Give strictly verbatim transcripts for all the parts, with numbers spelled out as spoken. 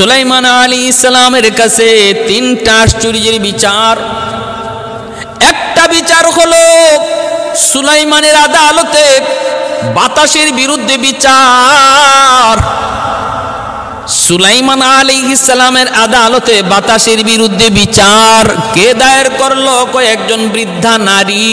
সুলাইমান আলাইহিস সালামের কাছে তিনটা আশ্চর্যের বিচার। একটা বিচার হলো সুলাইমানের আদালতে বাতাসের বিরুদ্ধে বিচার। সুলাইমান আলাইহিস সালামের আদালতে বাতাসের বিরুদ্ধে বিচার কে দায়ের করলো? কয়েকজন বৃদ্ধা নারী।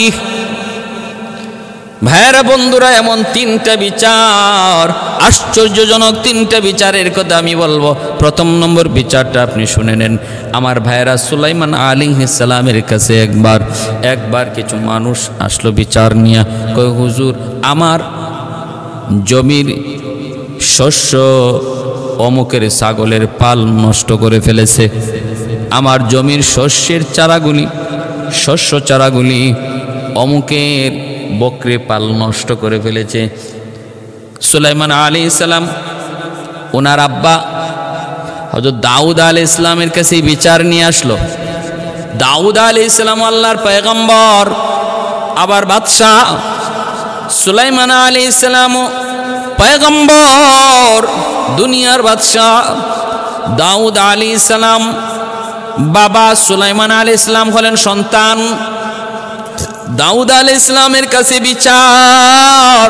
ভাইরা বন্ধুরা, এমন তিনটা বিচার, আশ্চর্যজনক তিনটা বিচারের কথা আমি বলবো। প্রথম নম্বর বিচারটা আপনি শুনে নেন। আমার ভাইরা, সুলাইমান আলাইহিস সালামের কাছে একবার একবার কিছু মানুষ আসলো বিচার নিয়ে। কয়, হুজুর, আমার জমির শস্য অমুকের ছাগলের পাল নষ্ট করে ফেলেছে। আমার জমির শস্যের চারাগুলি শস্য চারাগুলি অমুকের বকরি পাল নষ্ট করে ফেলেছে। সুলাইমান আলাইহিস সালাম ওনার আব্বা হযরত দাউদ আলাইহিস সালামের কাছে বিচার নিয়ে আসলো। দাউদ আলাইহিস সালাম আল্লাহর পয়গম্বর, আবার বাদশাহ। সুলাইমান আলাইহিস সালাম পয়গম্বর, দুনিয়ার বাদশাহ। দাউদ আলাইহিস সালাম বাবা, সুলাইমান আলাইহিস সালাম হলেন সন্তান। দাউদ আলাইহিস সালামের কাছে বিচার।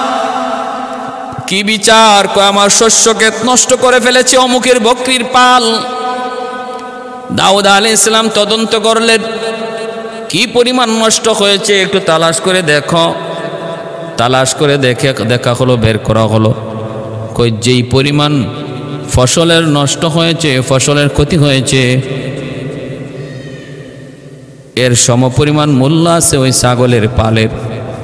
কি বিচার? কয়, আমার শস্যকে নষ্ট করে ফেলেছে অমুকের বকরির পাল। দাউদ আলাইহিস সালাম তদন্ত করলেন, কি পরিমাণ নষ্ট হয়েছে একটু তালাশ করে দেখো। তালাশ করে দেখে দেখা হলো, বের করা হলো। কই, যেই পরিমাণ ফসলের নষ্ট হয়েছে, ফসলের ক্ষতি হয়েছে, এর সমপরিমাণ মূল্য আছে ওই ছাগলের পালের।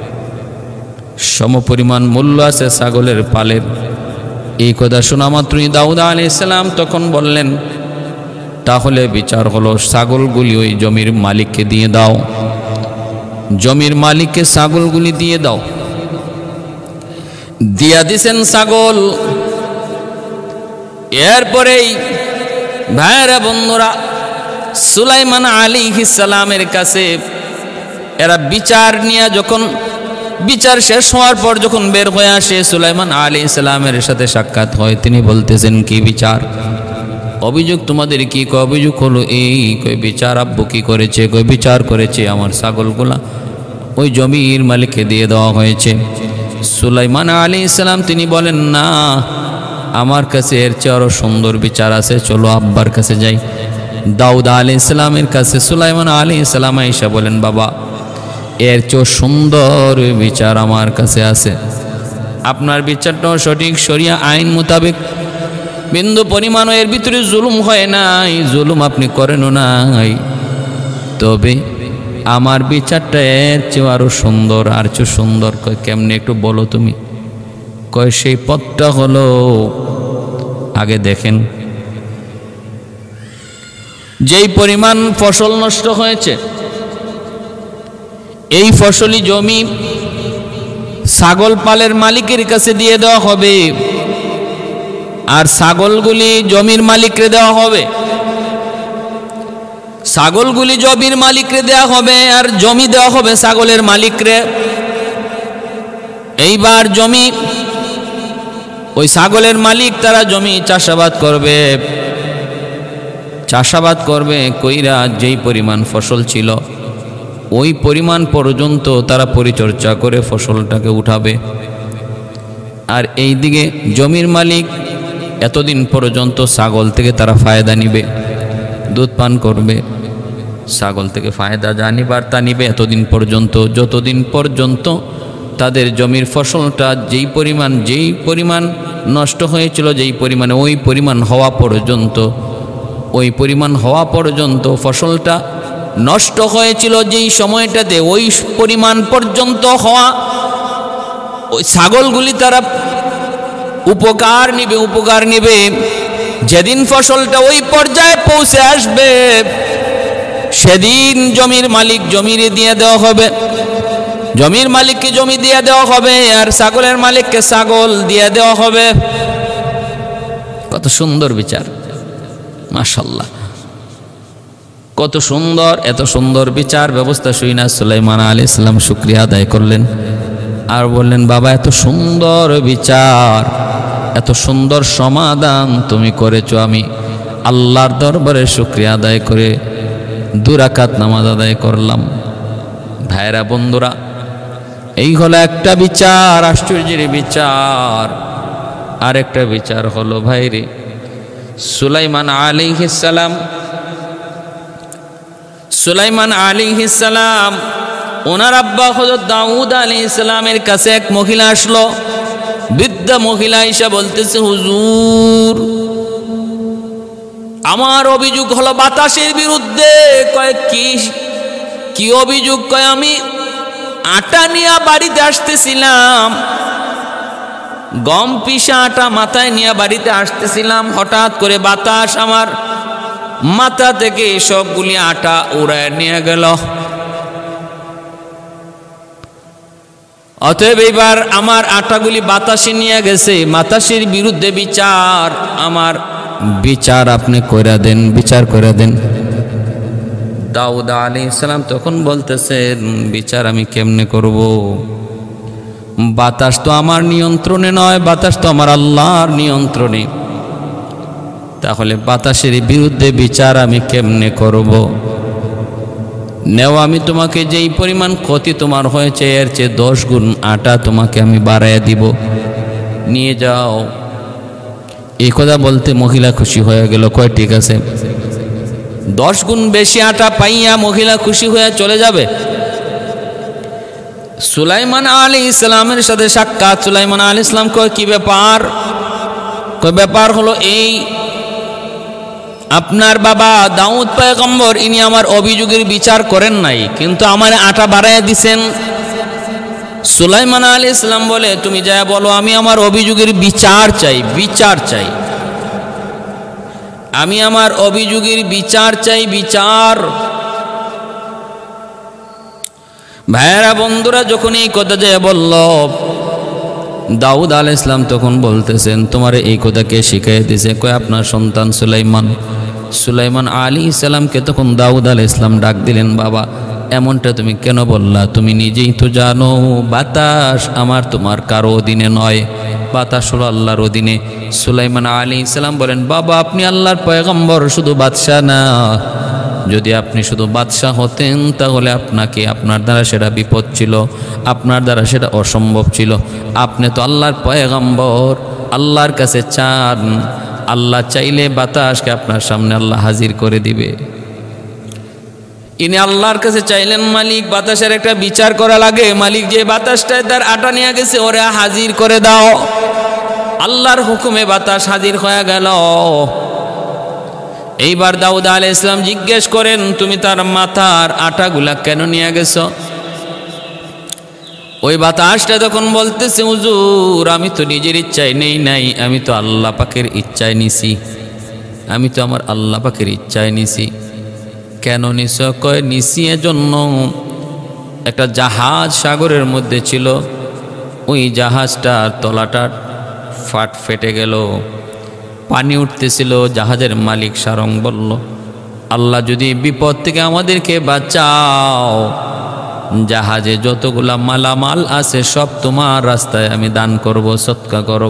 সমপরিমাণ মূল্য আছে ছাগলের পালের। এই কথা শোনা মাত্রই দাউদ আলাইহিস সালাম তখন বললেন, তাহলে বিচার হলো, ছাগলগুলি ওই জমির মালিককে দিয়ে দাও। জমির মালিককে ছাগলগুলি দিয়ে দাও। দিয়া দিছেন ছাগল। এরপরেই ভাইরা বন্ধুরা, সুলাইমান আলাইহিস সালামের কাছে এরা বিচার নিয়ে যখন বিচার শেষ হওয়ার পর যখন বের হয়ে আসে, সুলাইমান আলাইহিস সালামের সাথে সাক্ষাৎ হয়। তিনি বলতেছেন, কি বিচার? অভিযোগ তোমাদের কি? কয়, অভিযোগ হলো এই। কয়, বিচার আব্বু কি করেছে? কয়, বিচার করেছে আমার ছাগলগুলা ওই জমির মালিককে দিয়ে দেওয়া হয়েছে। সুলাইমান আলাইহিস সালাম তিনি বলেন, না, আমার কাছে এর চেয়ে আরো সুন্দর বিচার আছে, চলো আব্বার কাছে যাই। দাউদ আলাইহিস সালামের কাছে সুলাইমান আলাইহিস সালাম আয়েশা বলেন, বাবা, এর চেয়ে সুন্দর বিচার আমার কাছে আছে। আপনার বিচারটাও সঠিক, শরিয়া আইন মোতাবেক বিন্দু পরিমাণও এর ভিতরে জুলুম হয় নাই, জুলুম আপনি করেনও নাই। তবে আমার বিচারটা এর চেয়ে আরো সুন্দর, আর চেয়ে সুন্দর। কয়, কেমনে একটু বলো তুমি? কয়, সেই পথটা হলো, আগে দেখেন যেই পরিমাণ ফসল নষ্ট হয়েছে, এই ফসলি জমি ছাগল পালের মালিকের কাছে দিয়ে দেওয়া হবে, আর ছাগলগুলি জমির মালিককে দেওয়া হবে। ছাগলগুলি জমির মালিককে দেওয়া হবে, আর জমি দেওয়া হবে ছাগলের মালিকরে। এইবার জমি, ওই ছাগলের মালিক তারা জমি চাষাবাদ করবে। চাষাবাদ করবে কইরা যেই পরিমাণ ফসল ছিল ওই পরিমাণ পর্যন্ত তারা পরিচর্যা করে ফসলটাকে উঠাবে। আর এই দিকে জমির মালিক এতদিন পর্যন্ত ছাগল থেকে তারা ফায়দা নিবে, দুধ পান করবে, ছাগল থেকে ফায়দা যা নিবার তা নিবে এতদিন পর্যন্ত, যতদিন পর্যন্ত তাদের জমির ফসলটা যেই পরিমাণ যেই পরিমাণ নষ্ট হয়েছিল, যেই পরিমাণে ওই পরিমাণ হওয়া পর্যন্ত ওই পরিমাণ হওয়া পর্যন্ত ফসলটা নষ্ট হয়েছিল যেই সময়টাতে, ওই পরিমাণ পর্যন্ত হওয়া ওই ছাগলগুলি তারা উপকার নিবে উপকার নিবে যেদিন ফসলটা ওই পর্যায়ে পৌঁছে আসবে, সেদিন জমির মালিক জমিরে দিয়ে দেওয়া হবে, জমির মালিককে জমি দিয়ে দেওয়া হবে, আর ছাগলের মালিককে ছাগল দিয়ে দেওয়া হবে। কত সুন্দর বিচার, মাশাআল্লাহ, কত সুন্দর। এত সুন্দর বিচার ব্যবস্থা শুইনা সুলাইমান আলাইহিস সালাম শুকরিয়া আদায় করলেন আর বললেন, বাবা, এত সুন্দর বিচার, এত সুন্দর সমাধান তুমি করেছো, আমি আল্লাহর দরবারে শুকরিয়া আদায় করে দু রাকাত নামাজ আদায় করলাম। ভাইরা বন্ধুরা, এই হলো একটা বিচার, আশ্চর্যের বিচার। আর একটা বিচার হলো ভাইরে, সুলাইমান আলাইহিস সালাম সুলাইমান আলাইহিস সালাম ওনার আব্বা হযরত দাউদ আলাইহিস সালামের কাছে এক মহিলা আসলো। বৃদ্ধা মহিলা এসে বলতেছে, হুজুর আমার অভিযোগ হলো বাতাসের বিরুদ্ধে। কয় কি কি অভিযোগ? কয় আমি আটা নিয়ে বাড়িতে আসতেছিলাম, গম পিষা আটা মাথায় নিয়ে বাড়িতে আসতেছিলাম, হঠাৎ করে বাতাস আমার মাথা থেকে সবগুলি আটা উড়ায় নিয়ে গেল। অতএব এবার আমার আটাগুলি বাতাসে নিয়ে গেছে, বাতাসের বিরুদ্ধে বিচার, আমার বিচার আপনি কইরা দেন, বিচার কইরা দেন। দাউদ আলাইহিস সালাম তখন বলতেছেন, বিচার আমি কেমনে করব? বাতাস তো আমার নিয়ন্ত্রণে নয়, বাতাস তো আমার আল্লাহর নিয়ন্ত্রণে। তাহলে বাতাসের বিরুদ্ধে বিচার আমি কেমনে করব? নেও, আমি তোমাকে যেই পরিমাণ ক্ষতি তোমার হয়েছে এর চেয়ে দশ গুণ আটা তোমাকে আমি বাড়াইয়া দিব, নিয়ে যাও। এই কথা বলতে মহিলা খুশি হয়ে গেল। কয় ঠিক আছে। দশ গুণ বেশি আটা পাইয়া মহিলা খুশি হয়ে চলে যাবে। সুলাইমান আলাইহিস সালামের সাথে সাক্ষাৎ। সুলাইমান আলাইহিস সালাম কয়, কি ব্যাপার? কয় ব্যাপার হলো এই, আপনার বাবা দাউদ পয়গম্বর ইনি আমার অভিযোগের বিচার করেন নাই, কিন্তু আমার আটা বাড়াইয়া দিছেন। সুলাইমান আলাইহিস সালাম বলে, তুমি যা বলো, আমি আমার অভিযোগের বিচার চাই, বিচার চাই, আমি আমার অভিযোগের বিচার চাই, বিচার। ভাইয়েরা বন্ধুরা, যখন এই কথা যে বলল, দাউদ আলাইহিস সালাম তখন বলতেছেন, তোমার এই কথা কে শিখিয়ে দিয়েছে? কয় আপনার সন্তান সুলাইমান। সুলাইমান আলাইহিস সালামকে তখন দাউদ আলাইহিস সালাম ডাক দিলেন, বাবা এমনটা তুমি কেন বললা? তুমি নিজেই তো জানো বাতাস আমার তোমার কারো অধীনে নয়, বাতাস হলো আল্লাহর অধীনে। সুলাইমান আলাইহিস সালাম বলেন, বাবা আপনি আল্লাহর পয়গম্বর, শুধু বাদশাহ না। যদি আপনি শুধু বাদশাহ হতেন তাহলে আপনাকে আপনার দ্বারা সেটা বিপদ ছিল, আপনার দ্বারা সেটা অসম্ভব ছিল। আপনি তো আল্লাহর পয়গম্বর, আল্লাহর কাছে চান, আল্লাহ চাইলে বাতাসকে আপনার সামনে আল্লাহ হাজির করে দিবে। ইনি আল্লাহর কাছে চাইলেন, মালিক বাতাসের একটা বিচার করা লাগে, মালিক যে বাতাসটায় তার আটা নিয়ে গেছে ওরা হাজির করে দাও। আল্লাহর হুকুমে বাতাস হাজির হয়ে গেল। এইবার দাউদ আলাইহিস সালাম জিজ্ঞেস করেন, তুমি তার মাথার আটাগুলা কেন নিয়ে গেছো? ওই বাতাসটা তখন বলতেছে, হুজুর আমি তো নিজের ইচ্ছায় নেই নাই, আমি তো আল্লাহ পাকের ইচ্ছায় নিছি, আমি তো আমার আল্লাহ পাকের ইচ্ছায় নিছি। কেন নিছ? কয় নিছি এজন্য, একটা জাহাজ সাগরের মধ্যে ছিল, ওই জাহাজটার তলাটা ফাট ফেটে গেল, পানি উঠতেছিল। জাহাজের মালিক সারং বলল, আল্লাহ যদি বিপদ থেকে আমাদেরকে বাঁচাও, জাহাজে যতগুলা মালামাল আছে সব তোমার রাস্তায় আমি দান করব, সদকা করব।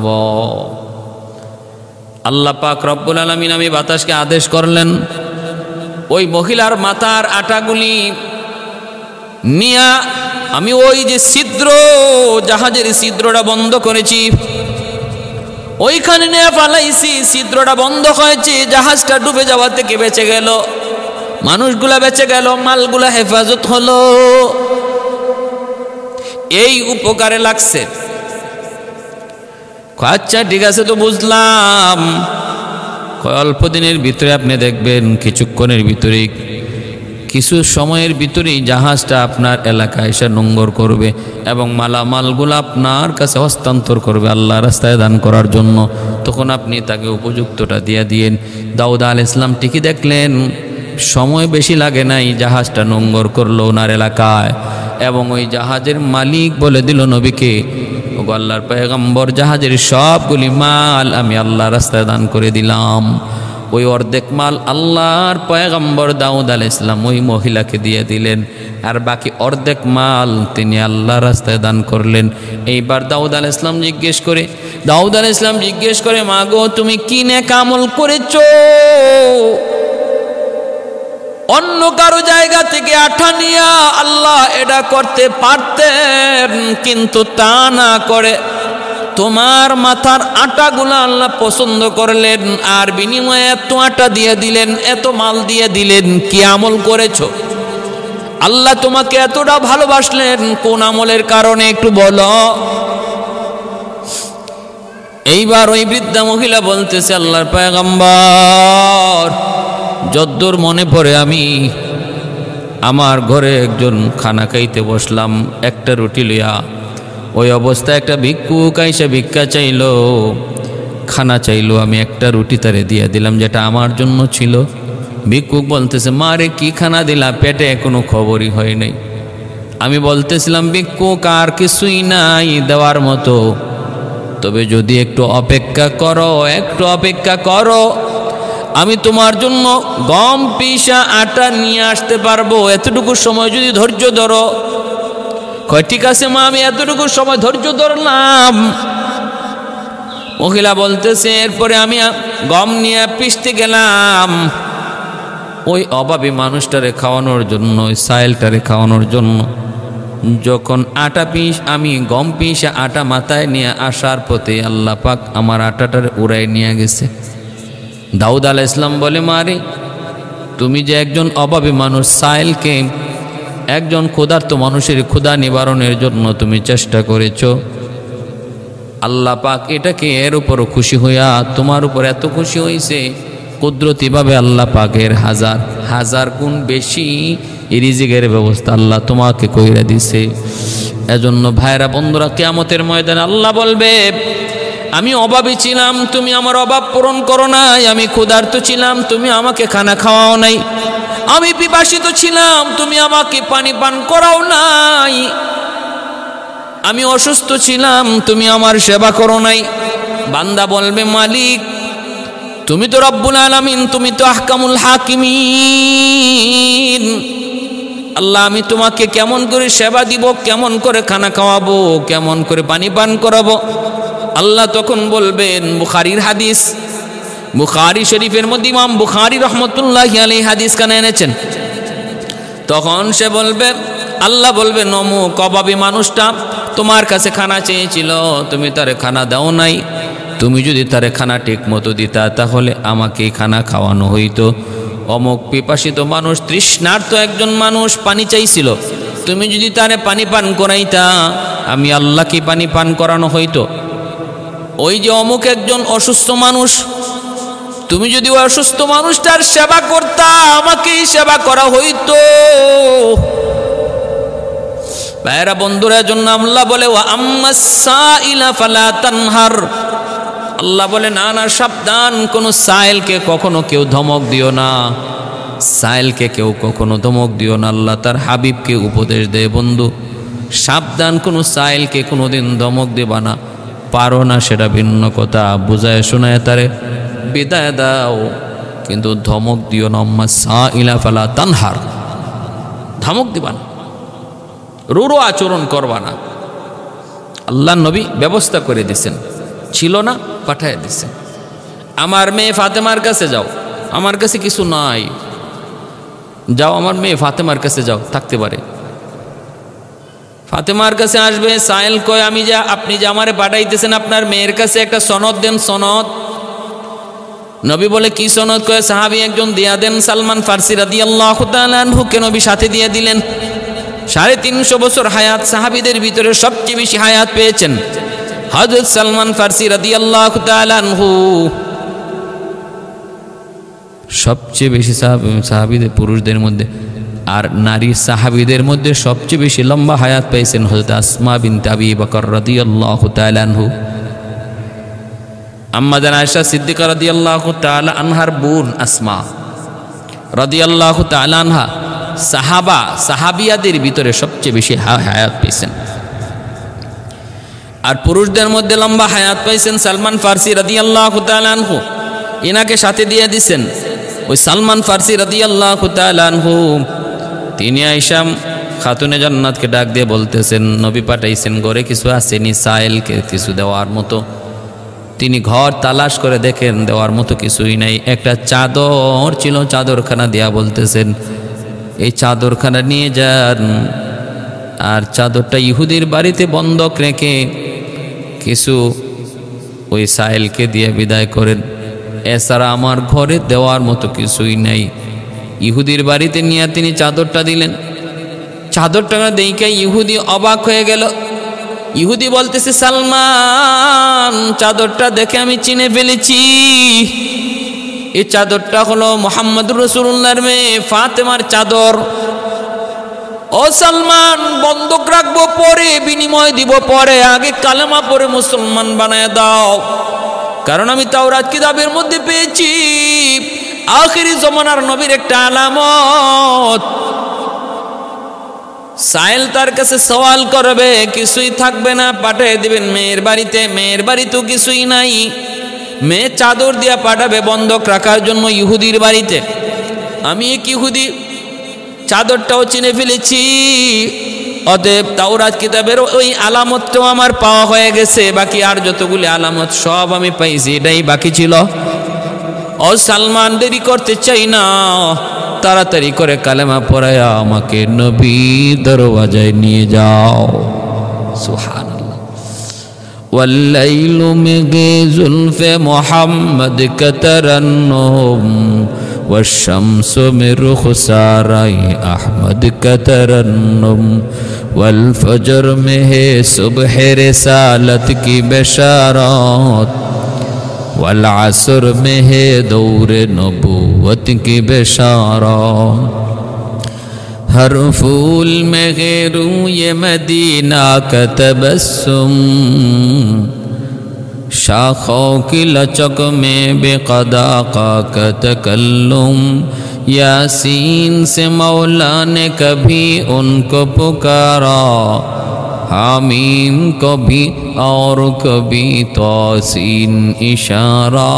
আল্লাহ পাক রব্বুল আলামিন আমি বাতাসকে আদেশ করলেন, ওই মহিলার মাথার আটাগুলি নিয়া আমি ওই যে ছিদ্র, জাহাজের ছিদ্রটা বন্ধ করেছি, ওইখানে নিয়ে ফালাইছি, ছিদ্রটা বন্ধ হয়েছে, জাহাজটা ডুবে যাওয়া থেকে বেঁচে গেল, মানুষগুলা বেঁচে গেল, মালগুলা হেফাজত হলো। এই উপকারে লাগছে। আচ্ছা ঠিক আছে, তো বুঝলাম। অল্প দিনের ভিতরে আপনি দেখবেন, কিছুক্ষণের ভিতরে, কিছু সময়ের ভিতরেই জাহাজটা আপনার এলাকায় এসে নোঙ্গর করবে এবং মালামালগুলো আপনার কাছে হস্তান্তর করবে আল্লাহ রাস্তায় দান করার জন্য। তখন আপনি তাকে উপযুক্তটা দিয়ে দিয়েন। দাউদ আলাইহিস সালাম ঠিকই দেখলেন, সময় বেশি লাগে নাই, জাহাজটা নোঙ্গর করলো ওনার এলাকায়, এবং ওই জাহাজের মালিক বলে দিল নবীকে, ও আল্লাহর পয়গম্বর, জাহাজের সবগুলি মাল আমি আল্লাহ রাস্তায় দান করে দিলাম। ওই অর্ধেক মাল আল্লাহর পয়গম্বর দাউদ আলাইহিস সালাম ওই মহিলাকে দিয়ে দিলেন। আর বাকি অর্ধেক মাল তিনি আল্লাহ রাস্তায় দান করলেন। এইবার দাউদ আলাইহিস সালাম জিজ্ঞেস করে দাউদ আলাইহিস সালাম জিজ্ঞেস করে মা গো তুমি কি নেক আমল করেছো? অন্য কারো জায়গা থেকে আঠা নিয়া আল্লাহ এটা করতে পারতেন, কিন্তু তা না করে তোমার মাথার আটাগুলো আল্লাহ পছন্দ করলেন, আর বিনিময়ে এত আটা দিয়ে দিলেন, এত মাল দিয়ে দিলেন। কি আমল করেছো? আল্লাহ তোমাকে এতটা ভালোবাসলেন কোন আমলের কারণে একটু বলো। এইবার ওই বৃদ্ধা মহিলা বলতেছে আল্লাহর পয়গম্বর, যদ্দূর মনে পড়ে আমি আমার ঘরে একজন খানা খাইতে বসলাম একটা রুটি লইয়া, ওই অবস্থায় একটা ভিক্ষুক আইসা ভিক্ষা চাইলো, খানা চাইলো, আমি একটা রুটি তারে দিয়ে দিলাম যেটা আমার জন্য ছিল। ভিক্ষুক বলতেছে মা রে কি খানা দিলা, পেটে কোনো খবরই হয় নাই। আমি বলতেছিলাম ভিক্ষুক আর কিছুই নাই দেওয়ার মতো, তবে যদি একটু অপেক্ষা করো একটু অপেক্ষা করো আমি তোমার জন্য গম পিসা আটা নিয়ে আসতে পারবো, এতটুকু সময় যদি ধৈর্য ধরো। কয় ঠিক আছে মা আমি এতটুকু সময় ধৈর্য ধরলাম। মহিলা বলতেছে এরপরে আমি গম নিয়ে পিষতে গেলাম ওই অভাবী মানুষটারে খাওয়ানোর জন্য, ওই সাইলটারে খাওয়ানোর জন্য। যখন আটা পিস আমি গম পিসা আটা মাথায় নিয়ে আসার পথে আল্লাহ পাক আমার আটাটারে উড়াই নিয়ে গেছে। দাউদ আলাইহিস সালাম বলে মারে তুমি যে একজন অভাবী মানুষ, সাইলকে একজন ক্ষুধার্ত মানুষের ক্ষুধা নিবারণের জন্য তুমি চেষ্টা করেছ, আল্লাহ পাক এটাকে এর উপরও খুশি হইয়া তোমার উপর এত খুশি হয়েছে, কুদরতিভাবে আল্লাহ পাকের হাজার হাজার গুণ বেশি রিজিকের ব্যবস্থা আল্লাহ তোমাকে কইরা দিছে। এজন্য ভাইরা বন্ধুরা, কিয়ামতের ময়দানে আল্লাহ বলবে আমি অভাবী ছিলাম তুমি আমার অভাব পূরণ করো নাই, আমি ক্ষুধার্ত ছিলাম তুমি আমাকে খানা খাওয়াও নাই, আমি পিপাসিত ছিলাম তুমি আমাকে পানি পান করাও নাই, আমি অসুস্থ ছিলাম তুমি আমার সেবা করো নাই। বান্দা বলবে মালিক তুমি তো রব্বুল আলামিন, তুমি তো আহকামুল হাকিমিন, আল্লাহ আমি তোমাকে কেমন করে সেবা দিব, কেমন করে খানা খাওয়াবো, কেমন করে পানি পান করাবো। আল্লাহ তখন বলবেন, বুখারীর হাদিস, বুখারী শরীফের মধ্যে ইমাম বুখারী রহমতুল্লাহি আলাইহি হাদিস কানে এনেছেন। তখন সে বলবে, আল্লাহ বলবে অমুক অভাবী মানুষটা তোমার কাছে খানা চেয়েছিল, তুমি তারে খানা দাও নাই, তুমি যদি তারে খানা ঠিক মতো দিতা তাহলে আমাকে খানা খাওয়ানো হইতো। অমুক পিপাসিত মানুষ, তৃষ্ণার্ত একজন মানুষ পানি চাইছিল, তুমি যদি তারে পানি পান করাইতা আমি আল্লাহকে পানি পান করানো হইতো। ওই যে অমুক একজন অসুস্থ মানুষ, তুমি যদি ওই অসুস্থ মানুষটার সেবা করতা আমাকেই সেবা করা হইতো। ভাইরা বন্ধুরা, জন্য আল্লাহ বলে ওয়া আম্মাস সাইলা ফালা তানহার, আল্লাহ বলে না না সাবধান, কোনো সাইলকে কখনো কেউ ধমক দিও না, সাইলকে কেউ কখনো ধমক দিও না। আল্লাহ তার হাবিবকে উপদেশ দেয় বন্ধু সাবধান, কোনো সাইলকে কোনোদিন ধমক দেবা না, পারো না সেটা ভিন্ন কথা, বুঝায় শোনায় তারে বিদায় দাও, কিন্তু ধমক দিও না। আম্মা সাইলা ফালা তানহার, ধমক দিবা না, রুরু আচরণ করবা না। আল্লাহ নবী ব্যবস্থা করে দিয়েছেন, ছিল না পাঠায় দিয়েছেন। আমার মেয়ে ফাতেমার কাছে যাও, আমার কাছে কিছু নাই, যাও আমার মেয়ে ফাতেমার কাছে যাও, থাকতে পারে। ফাতেমার কাছে আসবে, সাইল কয় আমি যা আপনি যে আমারে পাঠাইতেছেন আপনার মেয়ের কাছে একটা সনদ দেন। সনদ নবী বলে কি সনদ? কয় সাহাবী একজন দিয়া দেন, সালমান ফার্সি রাদিয়াল্লাহু তাআলা আনহুকে নবী সাথে দিয়ে দিলেন। সাড়ে তিনশো বছর হায়াত, সাহাবীদের ভিতরে সবচেয়ে বেশি হায়াত পেয়েছেন হযরত সালমান ফার্সি রাদিয়াল্লাহু তাআলা আনহু। সবচেয়ে বেশি সাহাবীদের পুরুষদের মধ্যে আর নারী সাহাবীদের মধ্যে সবচেয়ে বেশি লম্বা হায়াত পেয়েছেন হযরত আসমা বিনতে আবি বকর রাদিয়াল্লাহু তাআলা আনহু। আম্মা জান আয়েশা সিদ্দিকা রাদিয়াল্লাহু তাআলা আনহার বোন আসমা রাদিয়াল্লাহু তাআলা আনহা সাহাবা সাহাবিয়াদের ভিতরে সবচেয়ে বেশি হায়াত পেয়েছেন। আর পুরুষদের মধ্যে লম্বা হায়াত পাইছেন সালমান ফার্সি রাদিয়াল্লাহু তাআলা আনহু, এনাকে সাথে দিয়ে দিছেন। ওই সালমান ফার্সি রাদিয়াল্লাহু তাআলা আনহু তিনি আয়েশা খাতুনে জান্নাতকে ডাক দিয়ে বলতেছেন, নবী পাঠাইছেন ঘরে কিছু আসেনি সাইলকে কিছু দেওয়ার মতো। তিনি ঘর তালাশ করে দেখেন দেওয়ার মতো কিছুই নাই। একটা চাদর ছিল, চাদরখানা দিয়া বলতেছেন এই চাদরখানা নিয়ে যান, আর চাদরটা ইহুদির বাড়িতে বন্ধক রেখে কিছু ওই সাইলকে দিয়ে বিদায় করেন। এছাড়া আমার ঘরে দেওয়ার মতো কিছুই নাই। ইহুদির বাড়িতে নিয়ে তিনি চাদরটা দিলেন। চাদরটা দেখে ইহুদি অবাক হয়ে গেল। ইহুদি বলতেছে, সালমান, চাদরটা দেখে আমি চিনে ফেলেছি, এই চাদরটা হলো মুহাম্মদুর রাসূলুল্লাহর মেয়ে ফাতেমার চাদর। ও সালমান, বন্ধক রাখবো পরে, বিনিময় দিব পরে, আগে কালেমা পরে মুসলমান বানায় দাও, কারণ আমি তাওরাত কিতাবের মধ্যে পেয়েছি আখিরি জমানার নবীর একটা আলামত। সাইল তার কাছে সওয়াল করবে, কিছুই থাকবে না, পাঠিয়ে দিবেন মেয়ের বাড়িতে। মেয়ের বাড়িতেও কিছুই নাই। মেয়ে চাদর দিয়া পাঠাবে বন্ধক রাখার জন্য ইহুদির বাড়িতে। আমি এক ইহুদি, চাদরটাও চিনে ফেলেছি, অতএব তাওরাত কিতাবের ওই আলামতটাও আমার পাওয়া হয়ে গেছে। বাকি আর যতগুলি আলামত সব আমি পাইছি, এটাই বাকি ছিল। ও সালমান, দেরি করতে চাই না, তাড়াতাড়ি করে কালেমা পড়ায়া আমাকে নবীর দরওয়াজায় নিয়ে যাও। সুবহানাল্লাহ। ওয়াল্লাইলু মিগে জুলফে মুহাম্মদ কাতারান্নুম ওয়াশ-শামসু মিন রুখসারাই আহমদ কাতারান্নুম ওয়াল ফজর মে হে সুবহে রিসালত কি বেশারত वल असर में है दौर नबूवत की बेशारत हर फूल में है रूए मदीना का तबस्सुम शाखों की लचक में बेक़दा का तकल्लुम यासीन से मौला ने कभी उनको पुकारा हामीम कभी और कभी तौसीन इशारा।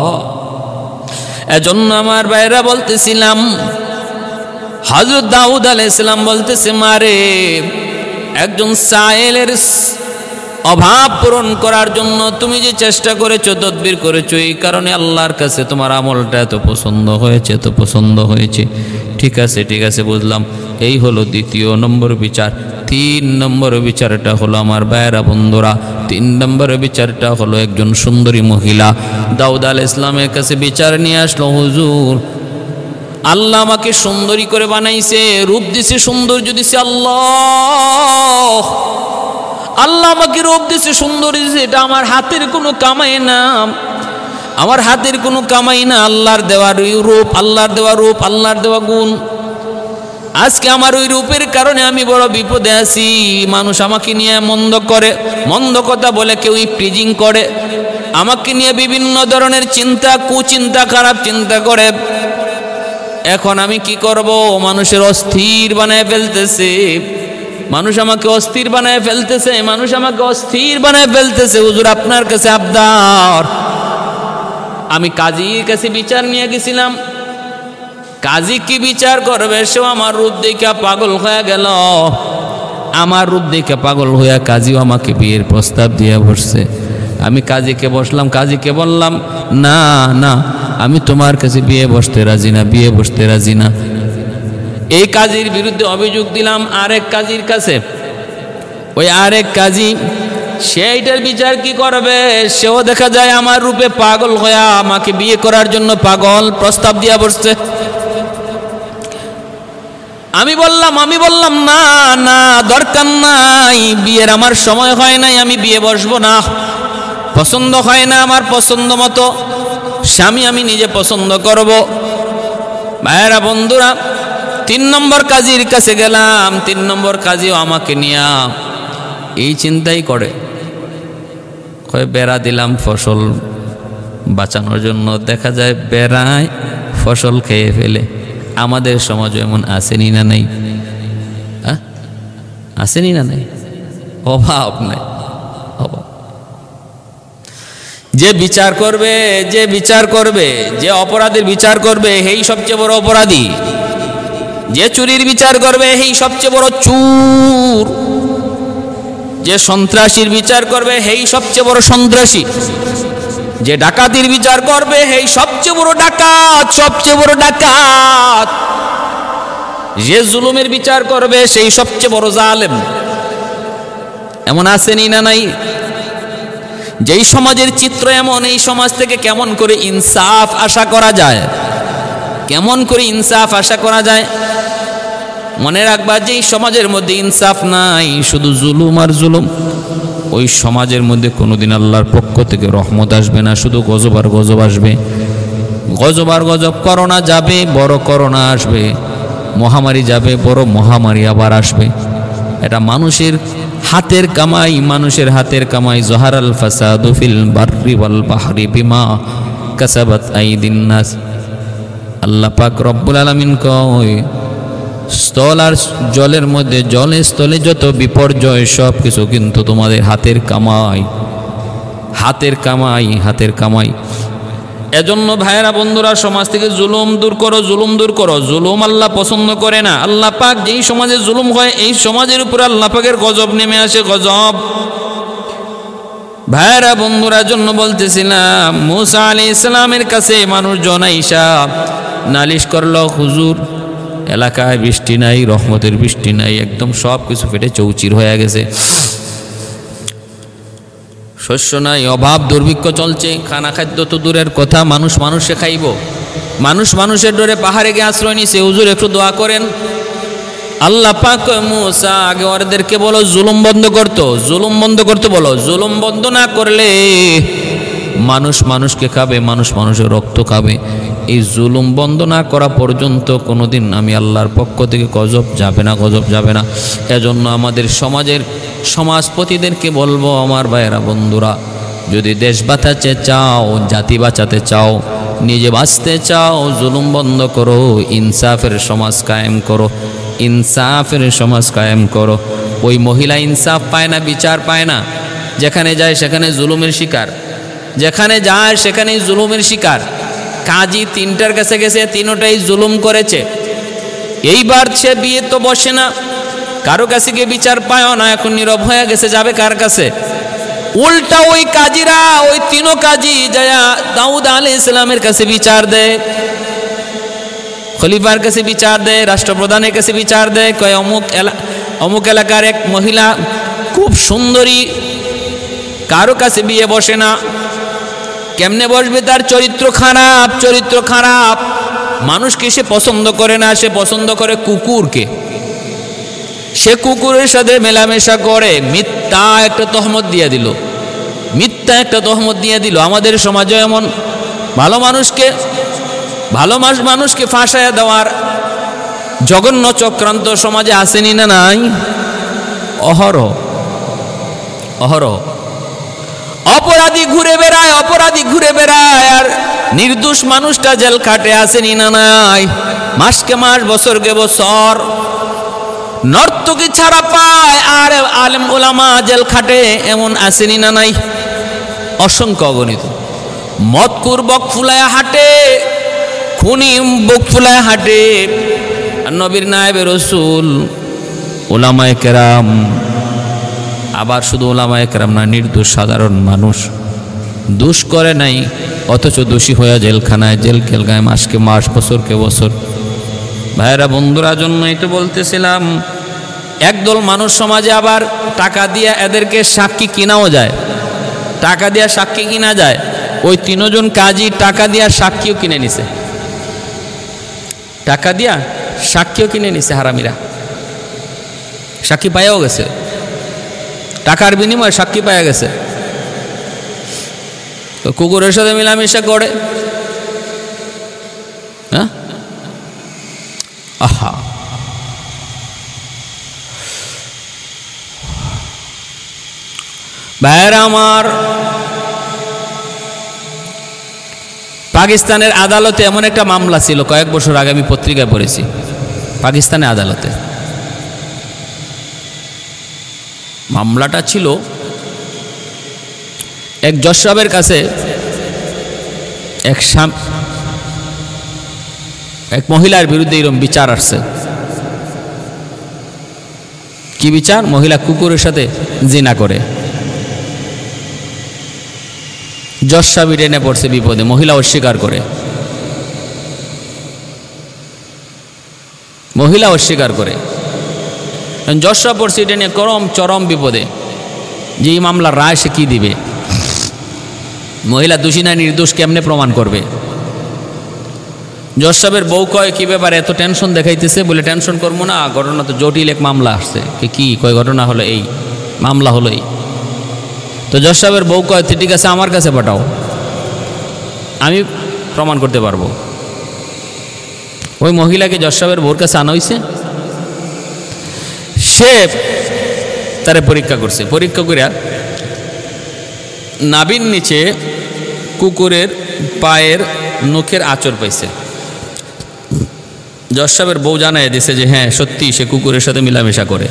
এজন্য আমার ভাইরা বলতেছিলাম, হযরত দাউদ আলাইহিস সালাম বলতেছে, মারে একজন সাইলের অভাব পূরণ করার জন্য তুমি যে চেষ্টা করেছো, তদবির করেছো, এই কারণে আল্লাহর কাছে তোমার আমলটা এত পছন্দ হয়েছে, এত পছন্দ হয়েছে। ঠিক আছে, ঠিক আছে, বুঝলাম। এই হলো দ্বিতীয় নম্বর বিচার। তিন নম্বর বিচারটা হলো আমার ভাইয়েরা বন্ধুরা, তিন নম্বর বিচারটা হলো একজন সুন্দরী মহিলা দাউদ আলাইহিস সালামের কাছে বিচার নিয়ে আসলো, হুজুর আল্লাহ আমাকে সুন্দরী করে বানাইছে, রূপ দিছে, সৌন্দর্য দিছে, আল্লাহ আল্লাহ আমাকে রূপ দিছে, সুন্দরী দিছে, এটা আমার হাতের কোনো কামাই না, আমার হাতের কোনো কামাই না, আল্লাহর দেওয়া রূপ, আল্লাহর দেওয়া রূপ, আল্লাহর দেওয়া গুণ। আজকে আমার ওই রূপের কারণে আমি বড় বিপদে আছি। মানুষ আমাকে নিয়ে মন্দ করে, মন্দ কথা বলে, কেউ প্রিজিং করে, আমাকে নিয়ে বিভিন্ন ধরনের চিন্তা, কুচিন্তা, খারাপ চিন্তা করে। এখন আমি কি করব? মানুষের অস্থির বানায় ফেলতেছে, মানুষ আমাকে অস্থির বানায় ফেলতেছে, মানুষ আমাকে অস্থির বানায় ফেলতেছে। হুজুর আপনার কাছে আবদার। আমি কাজীর কাছে বিচার নিয়ে গেছিলাম। কাজী কি বিচার করবে? সেও আমার রূপ দেখে পাগল হয়ে গেল। আমার রূপ দেখে পাগল হইয়া কাজীও আমাকে বিয়ের প্রস্তাব দিয়ে বসছে। আমি কাজীকে বসলাম, কাজীকে বললাম, না না, আমি তোমার কাছে বিয়ে বসতে রাজি না, বিয়ে বসতে রাজি না। এই কাজীর বিরুদ্ধে অভিযোগ দিলাম আরেক কাজীর কাছে। ওই আরেক কাজী সেইটার বিচার কি করবে? সেও দেখা যায় আমার রূপে পাগল হইয়া আমাকে বিয়ে করার জন্য পাগল, প্রস্তাব দিয়া বসছে। আমি বললাম আমি বললাম না না, দরকার নাই, বিয়ের আমার সময় হয় নাই, আমি বিয়ে বসবো না, পছন্দ হয় না আমার পছন্দ মতো স্বামী আমি নিজে পছন্দ করব। ভাইয়েরা বন্ধুরা, তিন নম্বর কাজীর কাছে গেলাম। তিন নম্বর কাজীও আমাকে নিয়ে এই চিন্তাই করে, কয় বেড়া দিলাম ফসল বাঁচানোর জন্য, দেখা যায় বেড়ায় ফসল খেয়ে ফেলে। আমাদের সমাজে এমন আসেনি না নাই? আসেনি না নাই? অভাব নাই, অভাব। যে বিচার করবে, যে বিচার করবে, যে অপরাধের বিচার করবে, এই সবচেয়ে বড় অপরাধী। যে চুরির বিচার করবে এই সবচেয়ে বড় চোর, যে সন্ত্রাসীর বিচার করবে এই সবচেয়ে বড় সন্ত্রাসী, যে ডাকাতির বিচার করবে এই সবচেয়ে বড় ডাকাত, সবচেয়ে বড় ডাকাত, যে জুলুমের বিচার করবে সেই সবচেয়ে বড় জালেম। এমন আসেনি না নাই? যেই সমাজের চিত্র এমন, এই সমাজ থেকে কেমন করে ইনসাফ আশা করা যায়? কেমন করে ইনসাফ আশা করা যায়? মনে রাখবা, যেই সমাজের মধ্যে ইনসাফ নাই, শুধু জুলুম আর জুলুম, ওই সমাজের মধ্যে কোনোদিন আল্লাহর পক্ষ থেকে রহমত আসবে না, শুধু গজব আর গজব আসবে। গজব আর গজব, করোনা যাবে, বড় করোনা আসবে, মহামারী যাবে, বড় মহামারী আবার আসবে। এটা মানুষের হাতের কামাই, মানুষের হাতের কামাই। জহারাল ফাসাদু ফিল বাররি ওয়াল বাহরি বিমা কাসাবাত আইদিন নাস। আল্লাহ পাক রব্বুল আলামিন কয়, স্থল আর জলের মধ্যে, জলে স্থলে যত বিপর্যয় সব কিছু কিন্তু তোমাদের হাতের কামাই, হাতের কামাই, হাতের কামাই। এজন্য ভাইয়েরা বন্ধুরা, সমাজ থেকে জুলুম দূর করো, জুলুম দূর করো। জুলুম আল্লাহ পছন্দ করে না। আল্লাহ পাক যেই সমাজে জুলুম হয়, এই সমাজের উপরে আল্লাহ পাকের গজব নেমে আসে, গজব। ভাইয়েরা বন্ধুরা, জন্য বলতেছিলাম, মুসা আলাইহিস সালামের কাছে মানুষজন আইসা নালিশ করলো, হুজুর এলাকায় বৃষ্টি নাই, রহমতের বৃষ্টি নাই, একদম সব কিছু ফেটে চৌচির হয়ে গেছে, শস্য নাই, অভাব দুর্ভিক্ষ চলছে, খানা খাদ্য তো দূরের কথা, মানুষ মানুষে খাইব, মানুষ মানুষের ডরে পাহাড়ে গিয়ে আশ্রয় নিছে, হুজুর একটু দোয়া করেন। আল্লাহ পাক মুসা, আগে ওদেরকে বলো জুলুম বন্ধ করতো, জুলুম বন্ধ করতে বলো, জুলুম বন্ধ না করলে মানুষ মানুষকে খাবে, মানুষ মানুষের রক্ত খাবে। এই জুলুম বন্ধ না করা পর্যন্ত কোনোদিন আমি আল্লাহর পক্ষ থেকে গজব যাবে না, গজব যাবে না। এজন্য আমাদের সমাজের সমাজপতিদেরকে বলবো, আমার ভাইয়েরা বন্ধুরা, যদি দেশ বাঁচাতে চাও, জাতি বাঁচাতে চাও, নিজে বাঁচতে চাও, জুলুম বন্ধ করো, ইনসাফের সমাজ কায়েম করো, ইনসাফের সমাজ কায়েম করো। ওই মহিলা ইনসাফ পায় না, বিচার পায় না, যেখানে যায় সেখানে জুলুমের শিকার, যেখানে যায় সেখানেই জুলুমের শিকার। কাজী তিনটার কাছে গেছে, তিনটাই জুলুম করেছে। এইবার সে বিয়ে তো বসে না, কারো কাছে গিয়ে বিচার পায়ও না, এখন নীরব হয়ে গেছে, যাবে কার কাছে? উল্টা ওই কাজীরা, ওই তিনো কাজী যায়া দাউদ আলাইহিস সালামের কাছে বিচার দেয়, খলিফার কাছে বিচার দেয়, রাষ্ট্রপ্রধানের কাছে বিচার দেয়, কয় অমুক এলা অমুক এলাকার এক মহিলা খুব সুন্দরী, কারো কাছে বিয়ে বসে না, কেমনে বসবে? তার চরিত্র খারাপ, চরিত্র খারাপ, মানুষকে সে পছন্দ করে না, সে পছন্দ করে কুকুরকে, সে কুকুরের সাথে মেলামেশা করে। মিথ্যা একটা তহমত দিয়ে দিল, মিথ্যা একটা তহমত দিয়ে দিল। আমাদের সমাজে এমন ভালো মানুষকে, ভালো মানুষকে ফাঁসায়া দেওয়ার জঘন্য চক্রান্ত সমাজে আসেনি না নাই? অহরহ অহরহ অপরাধী ঘুরে বেড়ায়, অপরাধী ঘুরে বেড়ায়, আর নির্দোষ মানুষটা জেল খাটে, আসেনি না নাই? মাসকে মাস, বছরকে বছর নর্তকী ছাড়া পায়, আর আলেম ওলামা জেল খাটে, এমন আসেনি না নাই? অসংখ্য অগণিত। মদকুর বক ফুলায় হাঁটে, খুনি বুক ফুলায় হাঁটে, আর নবীর নায়েবে রসুল ওলামায়ে কেরাম, আবার শুধু ওলামায়ে কেরাম না, নির্দোষ সাধারণ মানুষ দোষ করে নাই, অথচ দোষী হয়ে জেলখানায়, জেল খেলগায় মাসকে মাস, বছরকে বছর। ভাইয়েরা বন্ধুরা, জন্যই তো বলতেছিলাম, একদল মানুষ সমাজে আবার টাকা দিয়ে এদেরকে সাক্ষী কিনাও যায়, টাকা দিয়া সাক্ষী কিনা যায়। ওই তিনজন কাজী টাকা দিয়া সাক্ষীও কিনে নিছে, টাকা দিয়া সাক্ষীও কিনে নিছে, হারামিরা সাক্ষী পাইয়াও গেছে, টাকার বিনিময়ে সাক্ষী পাওয়া গেছে। তো কুকুরের সাথে মিলামিশা করে, হ্যাঁ, আহা, ভাইয়েরা আমার, পাকিস্তানের আদালতে এমন একটা মামলা ছিল, কয়েক বছর আগে আমি পত্রিকায় পড়েছি, পাকিস্তানের আদালতে মামলাটা ছিল, এক জজ সাহেবের কাছে এক এক মহিলার বিরুদ্ধে এরকম বিচার আসছে। কি বিচার? মহিলা কুকুরের সাথে জিনা করে। জজ সাহেব টেনে পড়ছে বিপদে, মহিলা অস্বীকার করে, মহিলা অস্বীকার করে। জজ সাহেব পড়ছে টেনে করম চরম বিপদে, যে এই মামলার রায় সে কি দিবে? মহিলা দোষী না নির্দোষ কেমনে প্রমাণ করবে? জজ সাহেবের বউ কয়, কি ব্যাপার এত টেনশন দেখাইতেছে? বলে টেনশন করবো না, ঘটনা তো জটিল, এক মামলা আসছে। কি কয়? ঘটনা হলো এই, মামলা হলো এই। তো জজ সাহেবের বউ কয়, ঠিক আছে আমার কাছে পাঠাও, আমি প্রমাণ করতে পারবো। ওই মহিলাকে জজ সাহেবের বউর কাছে আনা হয়েছে, সে তারে পরীক্ষা করছে। পরীক্ষা করিয়া নাভির নিচে কুকুরের পায়ের নখের আঁচড় পাইছে। জজ সাহেবের বউ জানাই দিছে যে হ্যাঁ সত্যি সে কুকুরের সাথে মিলামেশা করে।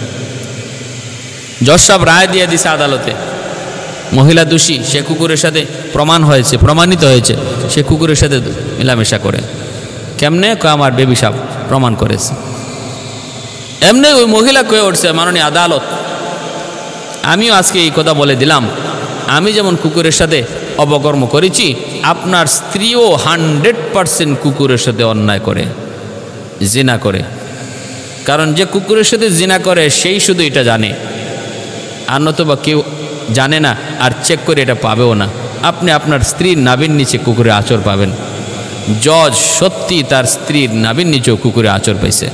জজ সাহেব রায় দিয়ে দিছে আদালতে, মহিলা দোষী, সে কুকুরের সাথে প্রমাণ হয়েছে, প্রমাণিত হয়েছে সে কুকুরের সাথে মিলামেশা করে। কেমনে? কয় আমার বেবি সাহেব প্রমাণ করেছে। এমনি ওই মহিলা কয়ে উঠছে, মাননীয় আদালত, আমিও আজকে এই কথা বলে দিলাম, আমি যেমন কুকুরের সাথে অপকর্ম করেছি, আপনার স্ত্রীও হান্ড্রেড পারসেন্ট কুকুরের সাথে অন্যায় করে, জিনা করে। কারণ যে কুকুরের সাথে জিনা করে সেই শুধু এটা জানে, আর নতুবা কেউ জানে না, আর চেক করে এটা পাবেও না। আপনি আপনার স্ত্রীর নাভির নিচে কুকুরের আঁচড় পাবেন। জজ সত্যি তার স্ত্রীর নাভির নিচেও কুকুরের আঁচড় পাইছে।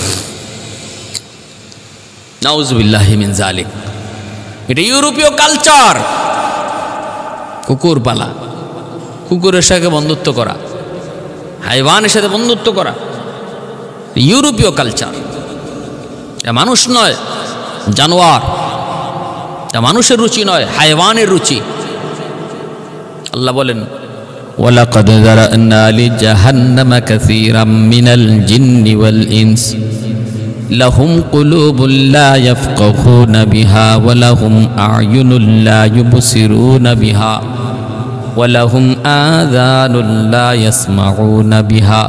নাউজুবিল্লাহি মিন যালিক। এটা ইউরোপীয় কালচার, কুকুর পালা, কুকুরের সাথে বন্ধুত্ব করা, হাইওয়ানের সাথে বন্ধুত্ব করা, ইউরোপীয় কালচার। এটা মানুষ নয়, জানোয়ার। এটা মানুষের রুচি নয়, হাইওয়ানের রুচি। আল্লাহ বলেন, ওয়ালাকাদ যারানা লিজাহান্নামা কাসীরাম মিনাল জিন্নি ওয়াল ইনস লাহুম কুলুবুল লা ইয়াফকাহুনা বিহা ওয়া লাহুম আ'য়ুনুল লা ইউবসিরুনা বিহা ওয়া লাহুম আযানুল লা ইয়াসমাউনা বিহা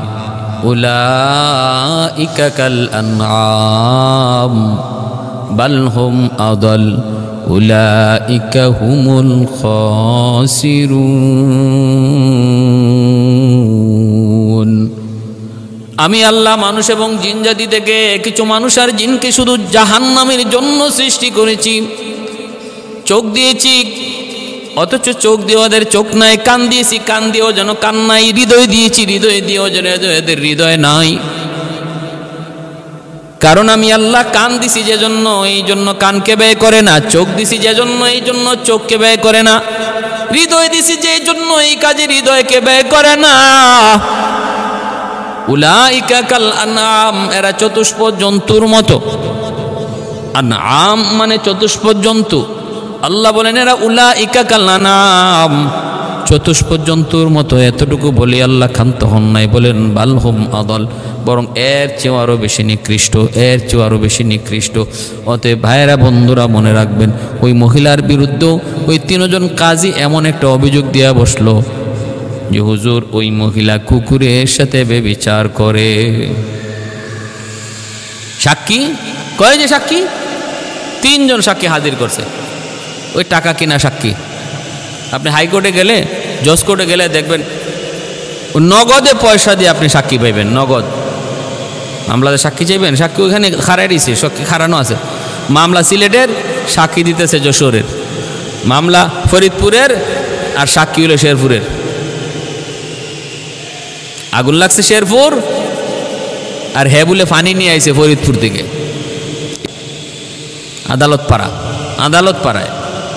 উলাইকা কাল আনআম বাল হুম আদাল উলাইকা হুমুল খাসিরুন। আমি আল্লাহ মানুষ এবং জিন জাতি থেকে কিছু মানুষ আর জিনকে শুধু জাহান্নামের জন্য সৃষ্টি করেছি, চোখ দিয়েছি, অথচ চোখ দিয়ে ওদের চোখ নাই, কান দিয়েছি, কান দিয়েও যেন কান নাই, হৃদয় দিয়েছি, হৃদয় দিয়েও যেন এদের হৃদয় নাই। কারণ আমি আল্লাহ কান দিছি যে জন্য, এই জন্য কানকে ব্যয় করে না, চোখ দিছি যে জন্য, এই জন্য চোখকে ব্যয় করে না, হৃদয় দিছি যে জন্য, এই কাজে হৃদয়কে ব্যয় করে না। উলাইকা কাল আনআম, এরা চতুষ্প জন্তুর মতো। আনআম মানে চতুষ্প জন্তু। আল্লাহ বলেন এরা উলাইকা কাল আনআম, চতুষ্প জন্তুর মতো। এতটুকু বলে আল্লাহ ক্ষান্ত হন নাই, বলেন বাল হুম আদাল, বরং এর চেয়েও আরও বেশি নিকৃষ্ট, এর চেয়েও আরও বেশি নিকৃষ্ট। অতএব ভাইয়েরা, বন্ধুরা, মনে রাখবেন, ওই মহিলার বিরুদ্ধেও ওই তিনজন কাজী এমন একটা অভিযোগ দেওয়া বসলো যে হুজুর ওই মহিলা কুকুরের সাথে ব্যভিচার করে। সাক্ষী কয় যে সাক্ষী তিনজন সাক্ষী হাজির করছে, ওই টাকা কিনা সাক্ষী। আপনি হাইকোর্টে গেলে, জজ কোর্টে গেলে দেখবেন নগদে পয়সা দিয়ে আপনি সাক্ষী পাইবেন, নগদ। মামলাতে সাক্ষী চাইবেন, সাক্ষী ওইখানে খাড়াই দিছে, সাক্ষী খাড়ানো আছে। মামলা সিলেটের, সাক্ষী দিতেছে যশোরের। মামলা ফরিদপুরের, আর সাক্ষী হলো শেরপুরের। আগুন লাগছে শেরপুর, আর হ্যাঁ বলে ফানি নিয়ে আইছে ফরিদপুর থেকে। আদালত পাড়া, আদালত পাড়ায়।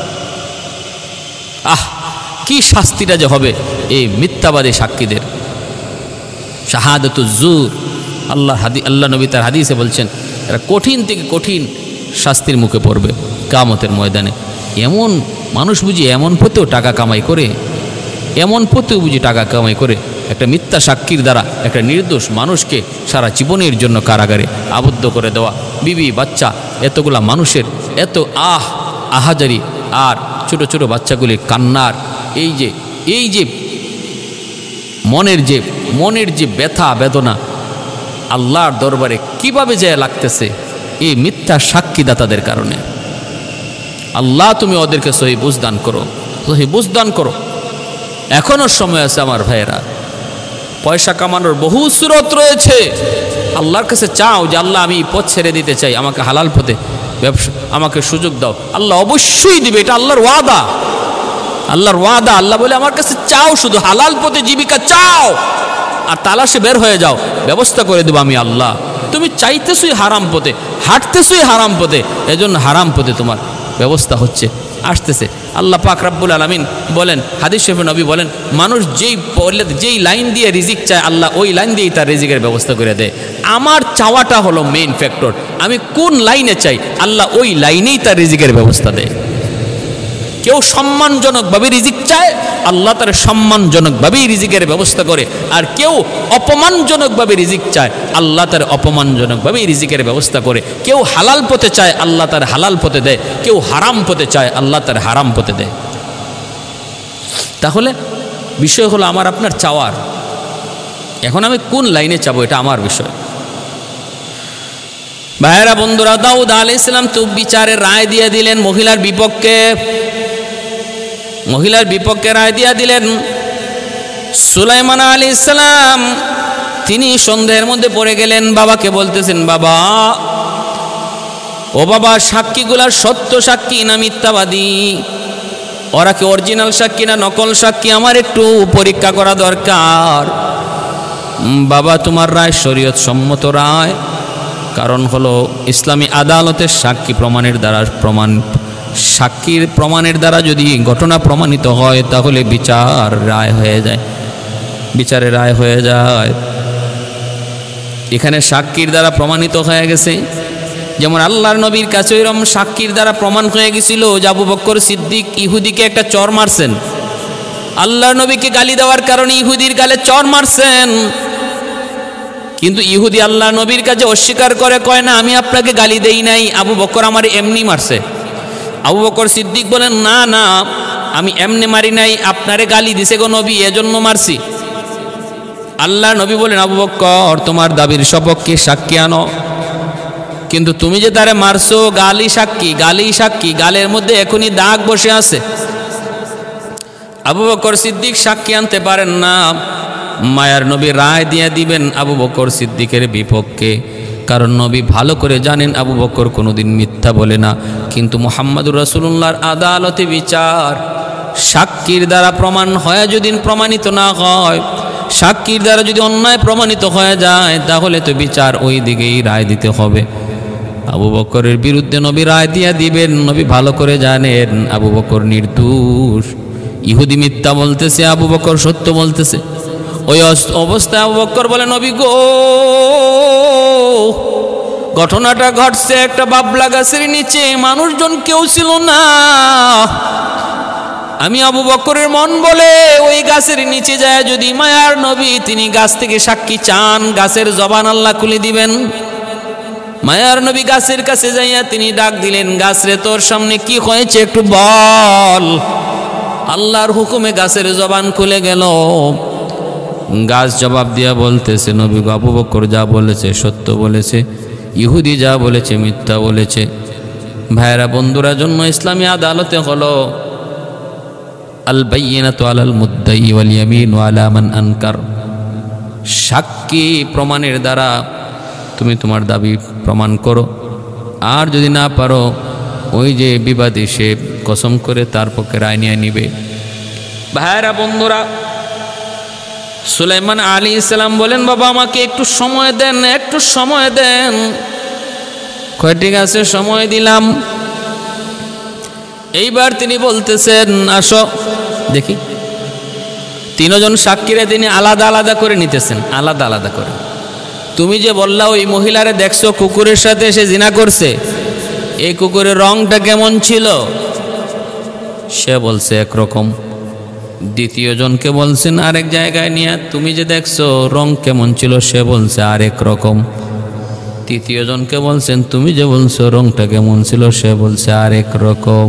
আহ, কি শাস্তিটা যে হবে এই মিথ্যাবাদী সাক্ষীদের। শাহাদাতুজ জুর, আল্লাহ হাদি আল্লাহ নবী তার হাদিসে বলছেন এরা কঠিন থেকে কঠিন শাস্তির মুখে পড়বে কিয়ামতের ময়দানে। এমন মানুষ বুঝি এমন পথেও টাকা কামাই করে, এমন পথেও বুঝি টাকা কামাই করে একটা মিথ্যা সাক্ষীর দ্বারা একটা নির্দোষ মানুষকে সারা জীবনের জন্য কারাগারে আবদ্ধ করে দেওয়া। বিবি বাচ্চা এতগুলা মানুষের এত আহ আহাজারি, আর ছোট ছোট বাচ্চাগুলির কান্নার এই যে এই যে মনের যে মনের যে ব্যথা বেদনা আল্লাহর দরবারে কিভাবে যায় লাগতেছে, এই মিথ্যা সাক্ষীদাতাদের কারণে। আল্লাহ তুমি ওদেরকে সহি বুঝ দান করো, সহি বুঝ দান করো। এখনো সময় আছে আমার ভাইয়েরা, পয়সা কামানোর বহু সুরত রয়েছে। আল্লাহর কাছে চাও যে আল্লাহ আমি পথ ছেড়ে দিতে চাই, আমাকে হালাল পথে ব্যবসা, আমাকে সুযোগ দাও। আল্লাহ অবশ্যই দিবে, এটা আল্লাহর ওয়াদা, আল্লাহর ওয়াদা। আল্লাহ বলে আমার কাছে চাও, শুধু হালাল পথে জীবিকা চাও আর তালাশে বের হয়ে যাও, ব্যবস্থা করে দেবো আমি আল্লাহ। তুমি চাইতেছই হারাম পথে, হাঁটতেছই হারাম পথে, এজন্য হারাম পথে তোমার ব্যবস্থা হচ্ছে, আসতেছে। আল্লাহ পাক রব্বুল আলামিন বলেন, হাদিস শরীফে নবী বলেন, মানুষ যেই যেই লাইন দিয়ে রিজিক চায় আল্লাহ ওই লাইন দিয়েই তার রিজিকের ব্যবস্থা করে দেয়। আমার চাওয়াটা হলো মেইন ফ্যাক্টর, আমি কোন লাইনে চাই আল্লাহ ওই লাইনেই তার রিজিকের ব্যবস্থা দেয়। কেউ সম্মানজনকভাবে রিজিক চায়, আল্লাহ তার সম্মানজনকভাবেই রিজিকের ব্যবস্থা করে। আর কেউ অপমানজনকভাবে রিজিক চায়, আল্লাহ তার অপমানজনকভাবেই রিজিকের ব্যবস্থা করে। কেউ হালাল পথে চায়, আল্লাহ তার হালাল পথে দেয়। কেউ হারাম পথে চায়, আল্লাহ তার হারাম পথে দেয়। তাহলে বিষয় হলো আমার আপনার চাওয়ার। এখন আমি কোন লাইনে চাবো এটা আমার বিষয়। ভাইয়েরা বন্ধুরা, দাউদ আলাইহিস সালাম তো বিচারের রায় দিয়ে দিলেন মহিলার বিপক্ষে, মহিলার বিপক্ষে রায় দিয়া দিলেন। সুলাইমান আলাইহিস সালাম তিনি সন্দেহের মধ্যে পড়ে গেলেন, বাবাকে বলতেছেন, বাবা ও বাবা, সাক্ষীগুলার সত্য সাক্ষী না মিথ্যাবাদী, ওরা কি অরিজিনাল সাক্ষী না নকল সাক্ষী, আমার একটু পরীক্ষা করা দরকার। বাবা তোমার রায় শরীয়ত সম্মত রায়, কারণ হলো ইসলামী আদালতের সাক্ষী প্রমাণের দ্বারা প্রমাণ সাক্ষীর প্রমাণের দ্বারা যদি ঘটনা প্রমাণিত হয় তাহলে বিচার রায় হয়ে যায়, বিচারে রায় হয়ে যায়। এখানে সাক্ষীর দ্বারা প্রমাণিত হয়ে গেছে, যেমন আল্লাহর নবীর কাছে এরকম সাক্ষীর দ্বারা প্রমাণ হয়ে গেছিল যে আবু বকর সিদ্দিক ইহুদিকে একটা চর মারছেন। আল্লাহর নবীকে গালি দেওয়ার কারণে ইহুদির গালে চর মারছেন, কিন্তু ইহুদি আল্লাহ নবীর কাছে অস্বীকার করে, কয় না আমি আপনাকে গালি দেই নাই, আবু বকর আমার এমনি মারছে। আবু বকর সিদ্দিক বলেন, না না আমি এমনি মারি নাই, আপনারে গালি দিছে গো নবী, এজন্য মারছি। আল্লাহ নবী বলেন, আবু বকর তোমার দাবির সপক্ষে সাক্ষী আনো, কিন্তু তুমি যে তারে মারছো গালি সাক্ষী, গালি সাক্ষী, গালের মধ্যে এখনই দাগ বসে আছে। আবু বকর সিদ্দিক সাক্ষী আনতে পারেন না। মায়ার নবী রায় দিয়ে দিবেন আবু বকর সিদ্দিকের বিপক্ষে, কারণ নবী ভালো করে জানেন আবু বকর কোনোদিন মিথ্যা বলে না। কিন্তু মুহাম্মদুর রাসূলুল্লাহর আদালতে বিচার সাক্ষীর দ্বারা প্রমাণ হয়, যদি প্রমাণিত না হয়, সাক্ষীর দ্বারা যদি অন্যায় প্রমাণিত হয়ে যায় তাহলে তো বিচার ওই দিকেই রায় দিতে হবে। আবু বকরের বিরুদ্ধে নবী রায় দিয়ে দিবেন। নবী ভালো করে জানেন আবু বকর নির্দোষ, ইহুদি মিথ্যা বলতেছে, আবু বকর সত্য বলতেছে। ওই অবস্থায় আবু বকর বলে, নবী গো, ঘটনাটা ঘটছে একটা বাবলা গাছের নিচে, মানুষজন কেউ ছিল না। আমি আবু বকরের মন বলে ওই গাছের নিচে যায়, যদি মায়ার নবী তিনি গাছ থেকে সাক্ষী চান, গাছের জবান আল্লাহ খুলে দিবেন। মায়ার নবী গাছের কাছে যাইয়া তিনি ডাক দিলেন, গাছ রে তোর সামনে কি হয়েছে একটু বল। আল্লাহর হুকুমে গাছের জবান খুলে গেল। গাছ জবাব দিয়া বলতেছে, নবী গো, আবু বকর যা বলেছে সত্য বলেছে, ইহুদি যা বলেছে মিথ্যা বলেছে। ভাইরা বন্ধুরা, জন্য ইসলামী আদালতে হলো আল বাইয়িনাতু আলাল মুদ্দাই ওয়াল ইয়ামিনু আলা মান আনকার। সাক্ষী প্রমাণের দ্বারা তুমি তোমার দাবি প্রমাণ করো, আর যদি না পারো ওই যে বিবাদী সে কসম করে তার পক্ষে রায় নিয়ে নিবে। ভাইরা বন্ধুরা, সুলাইমান আলাইহিস সালাম বলেন, বাবা আমাকে একটু সময় দেন, একটু সময় দেন। কয় ঠিক আছে, সময় দিলাম। এইবার তিনি বলতেছেন, আসো দেখি। তিনজন সাক্ষীরা তিনি আলাদা আলাদা করে নিতেছেন, আলাদা আলাদা করে। তুমি যে বললা ওই মহিলারে দেখছো কুকুরের সাথে সে জিনা করছে, এই কুকুরের রংটা কেমন ছিল? সে বলছে একরকম। দ্বিতীয় জনকে বলছেন আরেক জায়গায় নিয়ে, তুমি যে দেখছো রং কেমন ছিল? সে বলছে আরেক রকম। তৃতীয় জনকে বলছেন, তুমি যে বলছো রংটা কেমন ছিল? সে বলছে আরেক রকম।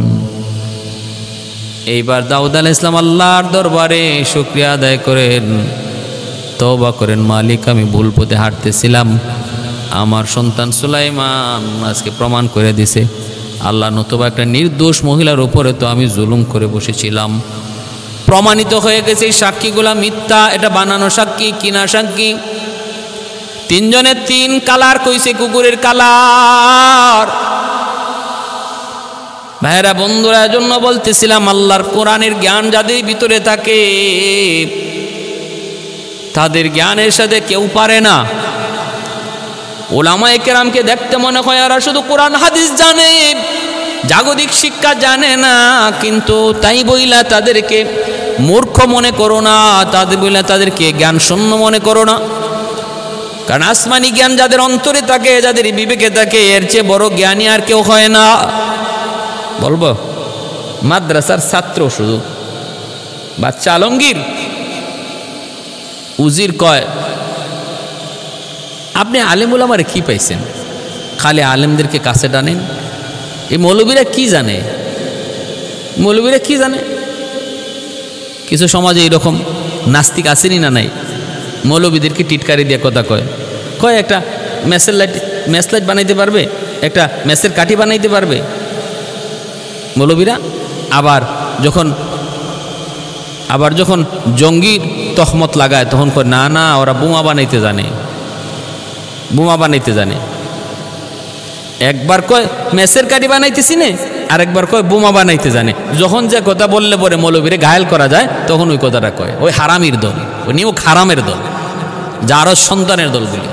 এইবার দাউদ আলাইহিস সালাম আল্লাহর দরবারে শুকরিয়া আদায় করেন, তওবা করেন, মালিক আমি ভুল পথে হাঁটতেছিলাম, আমার সন্তান সুলাইমান আজকে প্রমাণ করে দিছে আল্লাহ, নতুবা একটা নির্দোষ মহিলার উপরে তো আমি জুলুম করে বসেছিলাম। প্রমাণিত হয়ে গেছে এই সাক্ষীগুলা মিথ্যা, এটা বানানো সাক্ষী, কিনা সাক্ষী। তিনজনের তিন কালার কইছে, কুকুরের কালার। ভাইরা বন্ধুরা, জন্য বলতেছিলাম আল্লাহর কোরআনের জ্ঞান যাদের ভিতরে থাকে তাদের জ্ঞানের সাথে কেউ পারে না। ওলামায়ে কেরামকে দেখতে মনে হয় ওরা শুধু কোরআন হাদিস জানে, জাগতিক শিক্ষা জানে না, কিন্তু তাই বইলা তাদেরকে মূর্খ মনে করো না, তাদের বইলা তাদেরকে জ্ঞান শূন্য মনে করো না। কারণ আসমানি জ্ঞান যাদের অন্তরে থাকে, যাদের বিবেকে থাকে, এর চেয়ে বড় জ্ঞানী আর কেউ হয় না। বলবো মাদ্রাসার ছাত্র শুধু বাচ্চা আলমগীর উজির কয়, আপনি আলেমুল আমার কি পাইছেন? খালি আলেমদেরকে কাছে টানেন। এই মৌলবীরা কি জানে? মৌলবীরা কি জানে? কিছু সমাজে এইরকম নাস্তিক আসেনি না নাই, মৌলবীদেরকে টিটকারি দিয়ে কথা কয়। কয় একটা মেসের লাইট মেস লাইট বানাইতে পারবে, একটা মেসের কাঠি বানাইতে পারবে মৌলবীরা। আবার যখন আবার যখন জঙ্গির তহমত লাগায় তখন কয় না না ওরা বোমা বানাইতে জানে, বোমা বানাইতে জানে। একবার কয় মেসের কাঠি বানাইতেছি নে, আর একবার কয় বোমা বানাইতে জানে। যখন যে কথা বললে পরে মৌলবীরে ঘায়েল করা যায় তখন ওই কথাটা কয়। ওই হারামির দল, ওই নিয়েও হারামের দল, যারও সন্তানের দলগুলি।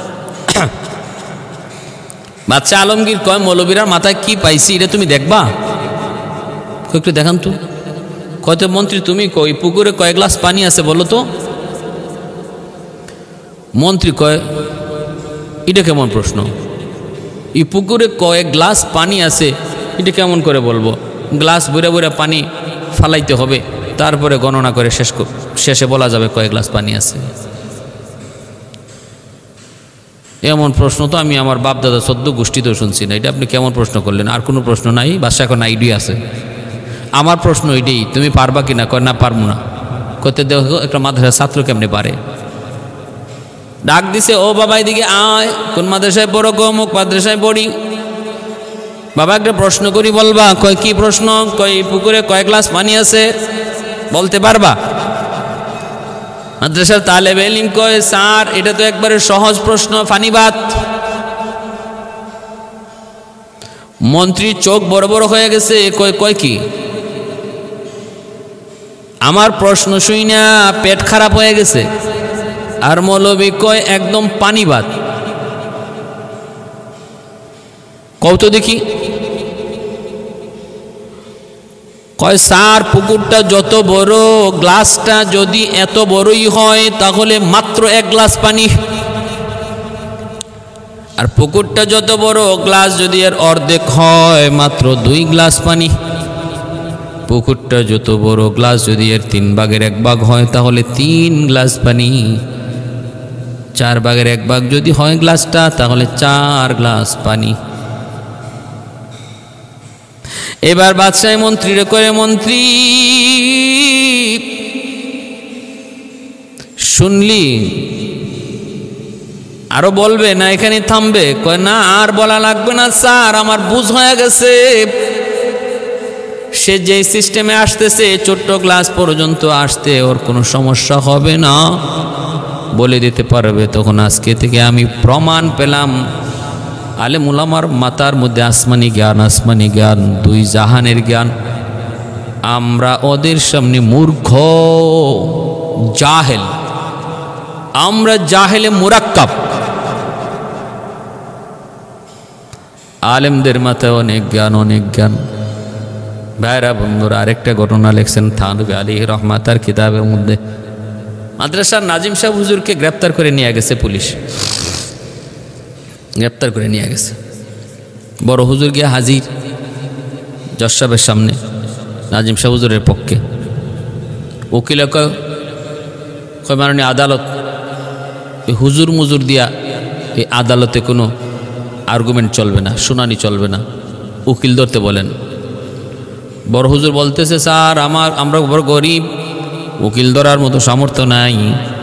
বাচ্চা আলমগীর কয় মৌলবীরার মাথায় কি পাইছি এটা তুমি দেখবা, একটু দেখান তো। কয়তো মন্ত্রী তুমি কই পুকুরে কয় গ্লাস পানি আছে বলো তো? মন্ত্রী কয় এটা কেমন প্রশ্ন? এই পুকুরে কয়েক গ্লাস পানি আছে এটা কেমন করে বলবো? গ্লাস ভরে ভরে পানি ফালাইতে হবে, তারপরে গণনা করে শেষ শেষে বলা যাবে কয়েক গ্লাস পানি আছে। এমন প্রশ্ন তো আমি আমার বাপ দাদা সদ্য গোষ্ঠীতেও শুনছি না। এটা আপনি কেমন প্রশ্ন করলেন? আর কোনো প্রশ্ন নাই? বাসা এখন আইডিয়া আছে। আমার প্রশ্ন এটাই, তুমি পারবা কিনা? কয় না পারবো না। কতে দেখো একটা মাদ্রাসার ছাত্র কেমনে পারে। ডাক দিছে, ও বাবা এদিকে আয়। কোন মাদ্রাসায় পড়ো? গো মুখ মাদ্রাসায় পড়ি। বাবা একটা প্রশ্ন করি বলবা? কয় কি প্রশ্ন? কয় পুকুরে কয় গ্লাস পানি আছে বলতে পারবা? মাদ্রাসার তালেবে ইলম কয় স্যার এটা তো একবারে সহজ প্রশ্ন, ফানিবাত। মন্ত্রী চোখ বড় বড় হয়ে গেছে, কয় কয় কি? আমার প্রশ্ন শুই না পেট খারাপ হয়ে গেছে। আর মৌলবী কয় একদম পানিবাত। কত দেখি? কয় স্যার পুকুরটা যত বড়, গ্লাসটা যদি এত বড়ই হয় তাহলে মাত্র এক গ্লাস পানি। আর পুকুরটা যত বড়, গ্লাস যদি এর অর্ধেক হয় মাত্র দুই গ্লাস পানি। পুকুরটা যত বড়, গ্লাস যদি এর তিন ভাগের এক ভাগ হয় তাহলে তিন গ্লাস পানি। চার ভাগের এক ভাগ যদি হয় গ্লাসটা তাহলে চার গ্লাস পানি। এবার বাদশাহ মন্ত্রীরে করে, মন্ত্রী শুনলি আরো বলবে না এখানে থামবে? কয় না আর বলা লাগবে না স্যার, আমার বুঝ হয়ে গেছে। সে যে সিস্টেমে আসতেছে ছোট্ট গ্লাস পর্যন্ত আসতে ওর কোনো সমস্যা হবে না, বলে দিতে পারবে। তখন আজকে থেকে আমি প্রমাণ পেলাম আলেম উলামার মাথার মধ্যে আসমানি জ্ঞান, আসমানি জ্ঞান, দুই জাহানের জ্ঞান। আমরা ওদের সামনে মূর্খ, জাহেল। আমরা জাহেলে মুরাক্কাব। আলেমদের মাথায় অনেক জ্ঞান, অনেক জ্ঞান। ভাইরা বন্ধুরা, আরেকটা ঘটনা লেখছেন থানভী আলাইহির রহমাত তার কিতাবের মধ্যে। মাদ্রাসার নাজিম সাহেব হুজুরকে গ্রেপ্তার করে নিয়ে গেছে পুলিশ, গ্রেপ্তার করে নিয়ে গেছে। বড় হুজুর গিয়ে হাজির জজ সাহেবের সামনে, নাজিম সাহেব হুজুরের পক্ষে। উকিল কয় মাননীয় আদালত, এই হুজুর মুজুর দিয়া এই আদালতে কোনো আর্গুমেন্ট চলবে না, শুনানি চলবে না, উকিল ধরতে বলেন। বড় হুজুর বলতেছে স্যার আমার আমরা বড় গরিব, উকিল ধরার মতো সামর্থ্য নাই,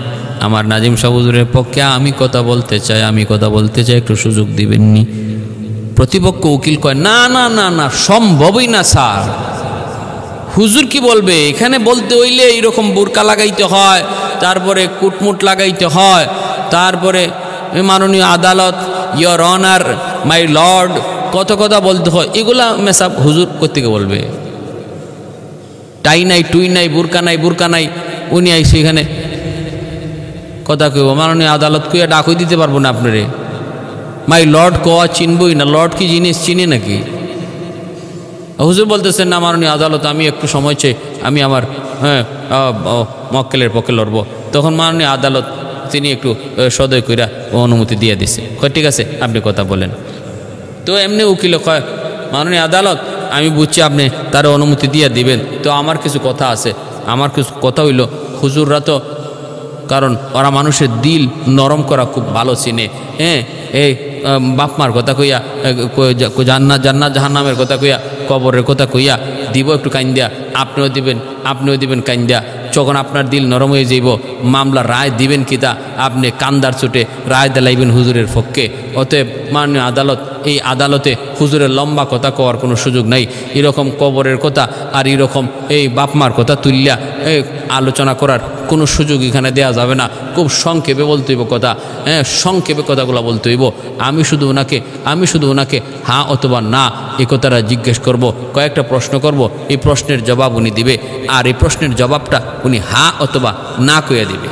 আমার নাজিম শাহ হুজুরের পক্ষে আমি কথা বলতে চাই, আমি কথা বলতে চাই, একটু সুযোগ দিবেননি? প্রতিপক্ষ উকিল কয়, না না না না, সম্ভবই না স্যার। হুজুর কি বলবে? এখানে বলতে হইলে এইরকম বোরকা লাগাইতে হয়, তারপরে কুটমুট লাগাইতে হয়, তারপরে মাননীয় আদালত, ইয়র অনার, মাই লর্ড, কত কথা বলতে হয়। এগুলা মেসাব হুজুর কোত্থেকে বলবে? টাই নাই, টুই নাই, বুরকা নাই, বুরকা নাই, উনি আইসে এখানে কথা কইব। মাননীয় আদালত কইয়া ডাকই দিতে পারবো না আপনারে। মাই লর্ড কোয়া চিনবই না। লর্ড কি জিনিস চিনি নাকি? হুজুর বলতেছেন, না মাননীয় আদালত, আমি একটু সময় চাই, আমি আমার হ্যাঁ মক্কেলের পক্ষে লড়বো। তখন মাননীয় আদালত তিনি একটু সদয় কইরা অনুমতি দিয়ে দিছে, কয় ঠিক আছে আপনি কথা বলেন। তো এমনি উকিল কয়, মাননীয় আদালত, আমি বুঝছি আপনি তার অনুমতি দিয়ে দিবেন, তো আমার কিছু কথা আছে। আমার কিছু কথা হইল, হুজুররা তো, কারণ ওরা মানুষের দিল নরম করা খুব ভালো চিনে, হ্যাঁ, এই বাপমার কথা কইয়া, জান্নাত জান্নাত জাহান্নামের কথা কইয়া, কবরের কথা কইয়া দিব একটু কাইন্দিয়া, আপনিও দিবেন, আপনিও দিবেন কাইন্দিয়া। যখন আপনার দিল নরম হয়ে যাইব, মামলা রায় দিবেন কিতা, আপনি কান্দার ছুটে রায় দিলাইবেন হুজুরের পক্ষে। অতএব মাননীয় আদালত, এই আদালতে হুজুরের লম্বা কথা কওয়ার কোনো সুযোগ নাই। এরকম কবরের কথা আর এরকম এই বাপমার কথা তুললিয়া এই আলোচনা করার কোনো সুযোগ এখানে দেওয়া যাবে না। খুব সংক্ষেপে বলতে হইব কথা, হ্যাঁ, সংক্ষেপে কথাগুলো বলতে হইব। আমি শুধু ওনাকে আমি শুধু ওনাকে হ্যাঁ অথবা না এই কথাটা জিজ্ঞেস করব, কয়েকটা প্রশ্ন করব, এই প্রশ্নের জবাব উনি দিবে, আর এই প্রশ্নের জবাবটা উনি হ্যাঁ অথবা না কইয়া দিবে।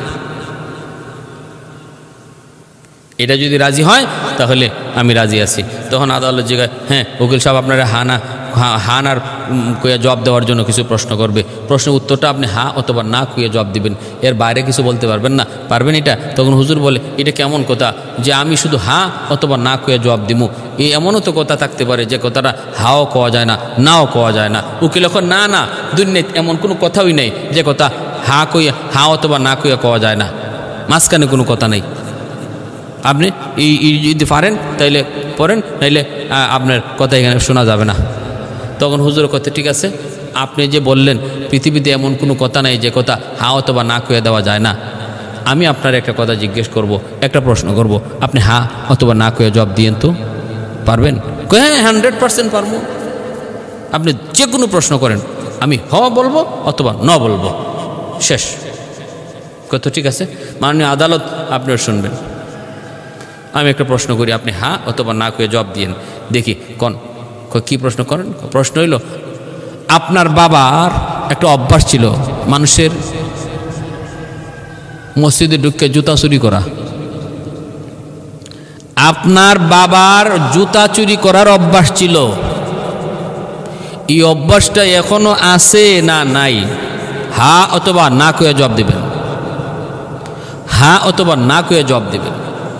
এটা যদি রাজি হয় তাহলে আমি রাজি আছি। তখন আদালত জিজ্ঞাসা, হ্যাঁ উকিল সাহেব, আপনারা হ্যাঁ না হান আর কইয়া জবাব দেওয়ার জন্য কিছু প্রশ্ন করবে। প্রশ্নের উত্তরটা আপনি হ্যাঁ অথবা না কইয়া জবাব দিবেন, এর বাইরে কিছু বলতে পারবেন না। পারবেন এটা? তখন হুজুর বলে, এটা কেমন কথা যে আমি শুধু হ্যাঁ অথবা না কইয়া জবাব দিমু? এই এমনও তো কথা থাকতে পারে যে কথাটা হাও কওয়া যায় না, নাও কওয়া যায় না। উকিল এখন, না না, দুনিয়াতে এমন কোনো কথাই নেই যে কথা হ্যাঁ কইয়া হ্যাঁ অথবা না কইয়া কওয়া যায় না, মাঝখানে কোনো কথা নেই। আপনি এই যদি পারেন তাইলে পড়েন, নাইলে আপনার কথা এখানে শোনা যাবে না। তখন হুজুর কথা, ঠিক আছে, আপনি যে বললেন পৃথিবীতে এমন কোনো কথা নাই যে কথা হ্যাঁ অথবা না কইয়া দেওয়া যায় না। আমি আপনার একটা কথা জিজ্ঞেস করব, একটা প্রশ্ন করব, আপনি হ্যাঁ অথবা না কইয়া জবাব দিয়েন তো, পারবেন? হ্যাঁ, হান্ড্রেড পার্সেন্ট পারবো। আপনি যে কোনো প্রশ্ন করেন, আমি হ বলবো অথবা ন বলবো, শেষ কত। ঠিক আছে, মাননীয় আদালত আপনার শুনবেন। আমি একটা প্রশ্ন করি, আপনি হ্যাঁ অথবা না কইয়া জবাব দিয়েন, দেখি কোন কি প্রশ্ন করেন। প্রশ্ন হইল, আপনার বাবার একটা অভ্যাস ছিল মানুষের মসজিদে ঢুকে জুতা চুরি করা। আপনার বাবার জুতা চুরি করার অভ্যাস ছিল, এই অভ্যাসটা এখনো আছে না নাই? হ্যাঁ অথবা না কইয়া জবাব দিবেন, হ্যাঁ অথবা না কইয়া জবাব দিবেন।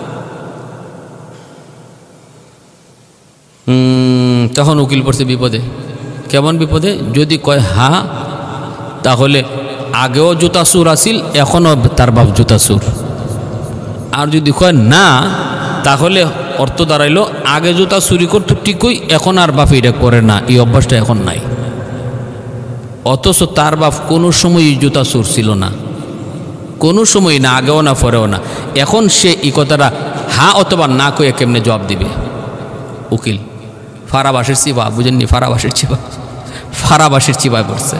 তখন উকিল পড়ছে বিপদে। কেমন বিপদে? যদি কয় হ্যাঁ, তাহলে আগেও জুতা চুর আসিল, এখনও তার বাপ জুতা চুর। আর যদি কয় না, তাহলে অর্থ দাঁড়াইল আগে জুতা চুরি করতো ঠিকই, এখন আর বাপ এটা করে না, এই অভ্যাসটা এখন নাই। অথচ তার বাপ কোনো সময় জুতা চুর ছিল না, কোনো সময় না, আগেও না পরেও না। এখন সে এই কথাটা হ্যাঁ অথবা না কয়ে কেমনে জবাব দিবে? উকিল ফারাবাসের চিবা, বুঝেননি? ফারাবাসের চিবা, ফারাবাসের চিবায় পড়ছে।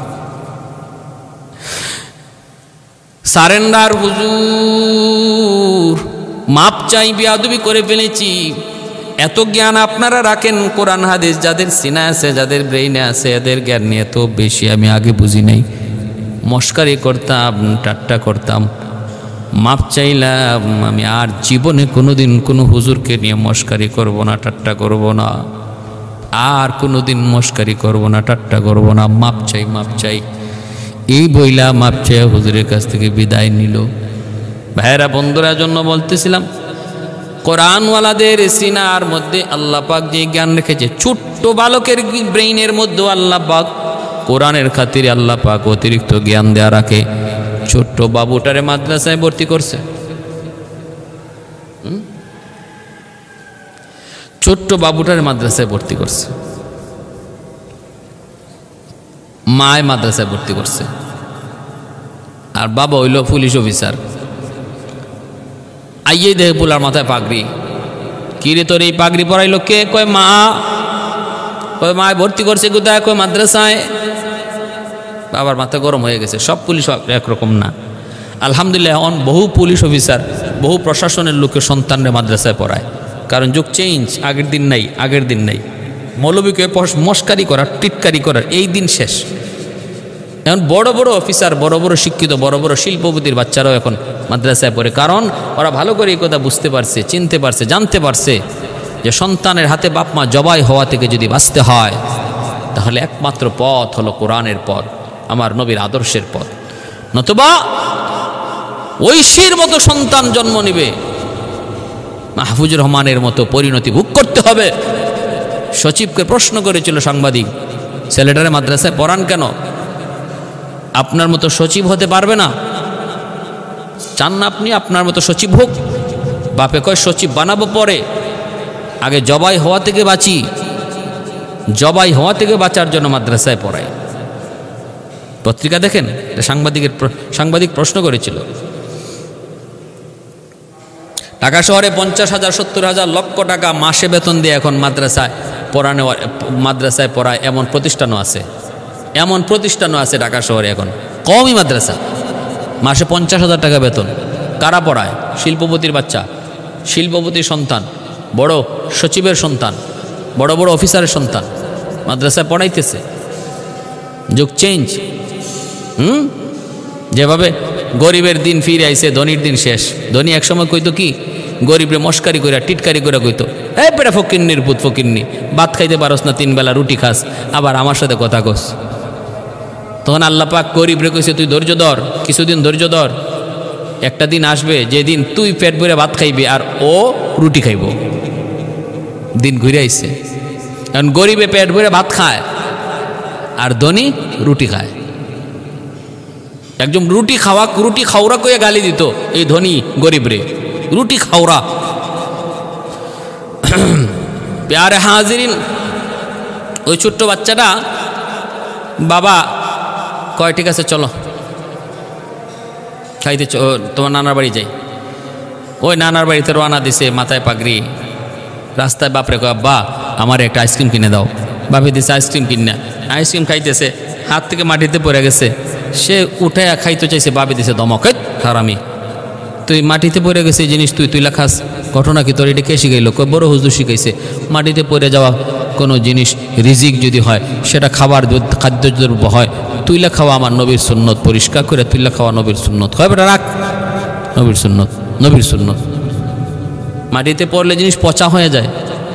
সারেন্ডার হুজুর, মাপ চাই, বেয়াদবি করে ফেলেছি। এত জ্ঞান আপনারা রাখেন কোরআন হাদিস, যাদের সিনা আছে, যাদের ব্রেইনে আছে, এদের জ্ঞান নিয়ে এত বেশি আমি আগে বুঝি নাই। মস্কারি করতাম, ঠাট্টা করতাম, মাপ চাইলাম। আমি আর জীবনে কোনোদিন কোনো হুজুরকে নিয়ে মস্কারি করব না, ঠাট্টা করব না, আর কোনোদিন মস্কারি করব না, ঠাট্টা করব না। মাপ চাই, মাপ চাই, এই বইলা মাপ চাই হুজুরের কাছ থেকে বিদায় নিল। ভাইয়েরা বন্ধুরা, জন্য বলতেছিলাম, কোরআনওয়ালাদের সিনার মধ্যে আল্লাহ পাক যে জ্ঞান রেখেছে, ছোট্ট বালকের ব্রেইনের মধ্যে আল্লাহ পাক কোরআনের খাতিরে আল্লাহ পাক অতিরিক্ত জ্ঞান দেয়া রাখে। ছোট্ট বাবুটারে মাদ্রাসায় ভর্তি করছে, ছোট্ট বাবুটারে মাদ্রাসায় ভর্তি করছে, মায় মাদ্রাসায় ভর্তি করছে, আর বাবা হইল পুলিশ অফিসার। আইয়ে দেহে পোলার মাথায় পাগড়ি। কি রে তোর এই পাগড়ি পরাইলো কে? কয় মা। কয় মা ভর্তি করছে কোথায়? কয় মাদ্রাসায়। বাবার মাথা গরম হয়ে গেছে। সব পুলিশ একরকম না। আলহামদুলিল্লাহ এখন বহু পুলিশ অফিসার, বহু প্রশাসনের লোকের সন্তানরা মাদ্রাসায় পড়ায়, কারণ যুগ চেঞ্জ। আগের দিন নাই, আগের দিন নাই। মৌলবীকে মস্কারি করার, টিটকারি করার এই দিন শেষ। এখন বড় বড় অফিসার, বড় বড় শিক্ষিত, বড় বড় শিল্পপতির বাচ্চারাও এখন মাদ্রাসায় পড়ে, কারণ ওরা ভালো করে এই কথা বুঝতে পারছে, চিনতে পারছে, জানতে পারছে যে সন্তানের হাতে বাপ মা জবাই হওয়া থেকে যদি বাঁচতে হয় তাহলে একমাত্র পথ হলো কোরআনের পথ, আমার নবীর আদর্শের পথ। নতুবা ঐশীর মতো সন্তান জন্ম নেবে, মাহফুজুর রহমানের মতো পরিণতি ভোগ করতে হবে। সচিবকে প্রশ্ন করেছিল সাংবাদিক, ছেলেটারে মাদ্রাসায় পড়ান কেন? আপনার মতো সচিব হতে পারবে না? চান না আপনি আপনার মতো সচিব হোক? বাপে কয় সচিব বানাবো পরে, আগে জবাই হওয়া থেকে বাঁচি, জবাই হওয়া থেকে বাঁচার জন্য মাদ্রাসায় পড়াই। পত্রিকা দেখেন, সাংবাদিকের সাংবাদিক প্রশ্ন করেছিল। ঢাকা শহরে পঞ্চাশ হাজার সত্তর হাজার লক্ষ টাকা মাসে বেতন দিয়ে এখন মাদ্রাসায় পড়ানো, মাদ্রাসায় পড়ায় এমন প্রতিষ্ঠানও আছে, এমন প্রতিষ্ঠানও আছে ঢাকা শহরে এখন। কমই মাদ্রাসা, মাসে পঞ্চাশ হাজার টাকা বেতন। কারা পড়ায়? শিল্পপতির বাচ্চা, শিল্পপতির সন্তান, বড় সচিবের সন্তান, বড় বড় অফিসারের সন্তান মাদ্রাসায় পড়াইতেছে। যুগ চেঞ্জ। হুম যেভাবে গরিবের দিন ফিরে আইছে, ধনির দিন শেষ। ধনী একসময় কইতো কি, গরিবরে মস্কারি করে, টিটকারি করে কইতো, এই পেটা ফকিন্নির পুত, ফকিন্নি, ভাত খাইতে পারস না, তিন বেলা রুটি খাস, আবার আমার সাথে কথা কস। তখন আল্লাহ পাক গরিবরে কইছে, তুই ধৈর্য ধর, কিছুদিন ধৈর্য ধর, একটা দিন আসবে যেদিন তুই পেট ভরে ভাত খাইবি আর ও রুটি খাইব। দিন ঘুরে আইছে। কারণ গরিবে পেট ভরে ভাত খায় আর ধনী রুটি খায়। একজন রুটি খাওয়া, রুটি খাওরা কইয়া গালি দিত এই ধনী গরিবরে, রুটি খাওরা। প্যারে হাজিরিন, ওই ছোট্ট বাচ্চাটা বাবা কয় ঠিক আছে চলো খাইতে, তোমার নানার বাড়ি যাই। ওই নানার বাড়িতে রওনা দিছে, মাথায় পাগড়ি। রাস্তায় বাপরে কয়, আব্বা আমার একটা আইসক্রিম কিনে দাও। বাপে দিছে আইসক্রিম কিনে, আইসক্রিম খাইতেছে, হাত থেকে মাটিতে পড়ে গেছে। সে উঠে খাইতে চাইছে, বাপে দিছে দমক, হারামি, তুই মাটিতে পড়ে গেছে এই জিনিস তুই তুইলা খাস, ঘটনা কি তোর? এটা কে শিখাইলো? কয় বড় হুজুর শিখাইছে। মাটিতে পড়ে যাওয়া কোনো জিনিস রিজিক যদি হয়, সেটা খাবার খাদ্য দ্রব্য হয়, তুইলা খাওয়া আমার নবীর সুন্নত, পরিষ্কার করে তুইলা খাওয়া নবীর সুন্নত। হয় বেটা রাখ, নবীর সুন্নত, নবীর সুন্নত। মাটিতে পড়লে জিনিস পচা হয়ে যায়,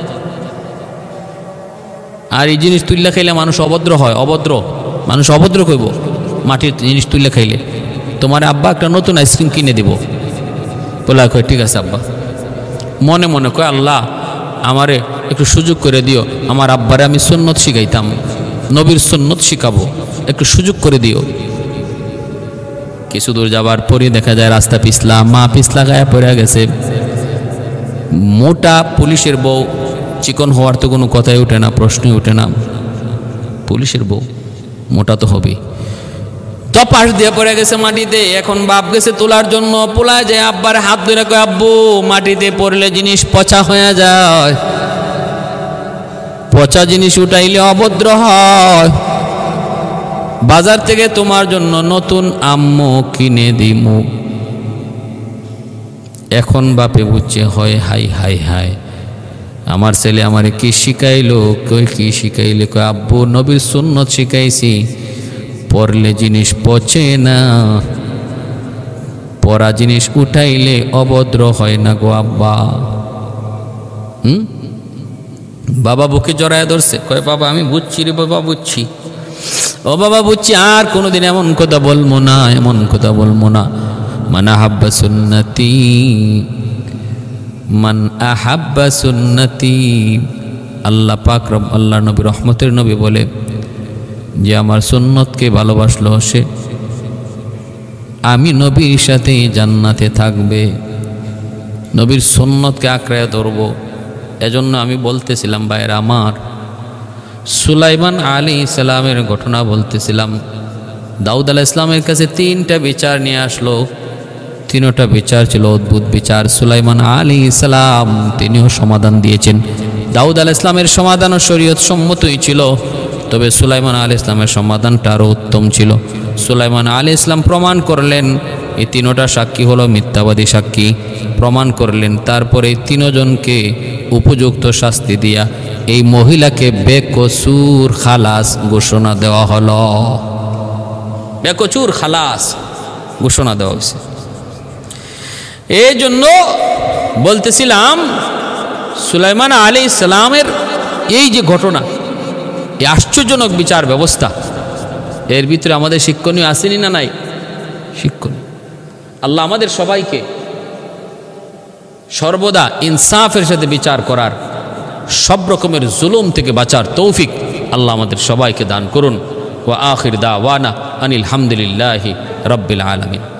আর এই জিনিস তুইলা খাইলে মানুষ অভদ্র হয়, অভদ্র মানুষ অভদ্র কইব মাটির জিনিস তুইলা খাইলে। তোমার আব্বা একটা নতুন আইসক্রিম কিনে দিব। বলা কয় ঠিক আছে আব্বা। মনে মনে কয়, আল্লাহ আমারে একটু সুযোগ করে দিও, আমার আব্বারে আমি সুন্নত শিখাইতাম, নবীর সুন্নত শিখাবো, একটু সুযোগ করে দিও। কিছু দূর যাবার পরই দেখা যায় রাস্তা পিছলা, মা পিছলা গায়ে পড়ে গেছে। মোটা পুলিশের বউ, চিকন হওয়ার তো কোনো কথাই ওঠে না, প্রশ্নই ওঠে না। পুলিশের বউ মোটা তো হবেই। তো পাশ দিয়ে পড়ে গেছে মাটিতে। এখন বাপ গেছে তোলার জন্য, পোলায় যায় আব্বার হাত ধরে কয়, আব্বু মাটিতে পড়লে জিনিস পচা হয়ে যায়, পচা জিনিস উঠাইলে অভদ্র হয়, বাজার থেকে তোমার জন্য নতুন আম্মু কিনে দিমু। এখন বাপে বুঝছে, হয় হাই হাই হাই, আমার ছেলে আমারে কি শিখাইলো? কই কি শিখাইলে? কয় আব্বু নবীর সুন্নত শিখাইছি, পড়লে জিনিস পচে না, পড়া জিনিস উঠাইলে অভদ্র হয় না গো আব্বা। হুম বাবা বুকে জড়ায় ধরছে, কয় বাবা আমি বুঝছি রে বাবা, বুঝছি, ও বাবা বুঝছি, আর কোনোদিন এমন কথা বলবো না, এমন কথা বলবো না। মান আহাব্বা সুন্নতি, মান আহাব্বা সুন্নতি। আল্লাহ পাক রব, আল্লাহ নবী, রহমতের নবী বলে যে আমার সুন্নতকে ভালোবাসলো সে আমি নবীর সাথে জান্নাতে থাকবে। নবীর সুন্নতকে আঁকড়ায় ধরব। এজন্য আমি বলতেছিলাম ভাইয়েরা আমার, সুলাইমান আলাইহিস সালামের ঘটনা বলতেছিলাম। দাউদ আলাইহিস সালামের কাছে তিনটা বিচার নিয়ে আসলো। তিনোটা বিচার ছিল অদ্ভুত বিচার। সুলাইমান আলাইহিস সালাম তিনিও সমাধান দিয়েছেন। দাউদ আলাইহিস সালামের সমাধানও শরীয়ত সম্মতই ছিল, তবে সুলাইমান আলাইহিস সালামের সমাধানটা আরও উত্তম ছিল। সুলাইমান আলাইহিস সালাম প্রমাণ করলেন, এই তিনোটা সাক্ষী হলো মিথ্যাবাদী সাক্ষী, প্রমাণ করলেন। তারপরে তিনজনকে উপযুক্ত শাস্তি দিয়া এই মহিলাকে বেকসুর খালাস ঘোষণা দেওয়া হলো। বেকসুর খালাস ঘোষণা দেওয়া হয়েছে। এই জন্য বলতেছিলাম সুলাইমান আলাইহিস সালামের এই যে ঘটনা, এই আশ্চর্যজনক বিচার ব্যবস্থা, এর ভিতরে আমাদের শিক্ষণীয় আসেনি না নাই? শিক্ষণীয়। আল্লাহ আমাদের সবাইকে সর্বদা ইনসাফের সাথে বিচার করার, সব রকমের জুলুম থেকে বাঁচার তৌফিক আল্লাহ আমাদের সবাইকে দান করুন। ওয়া আখির দাওয়ানা আনিল হামদুলিল্লাহি রাব্বিল আলামিন।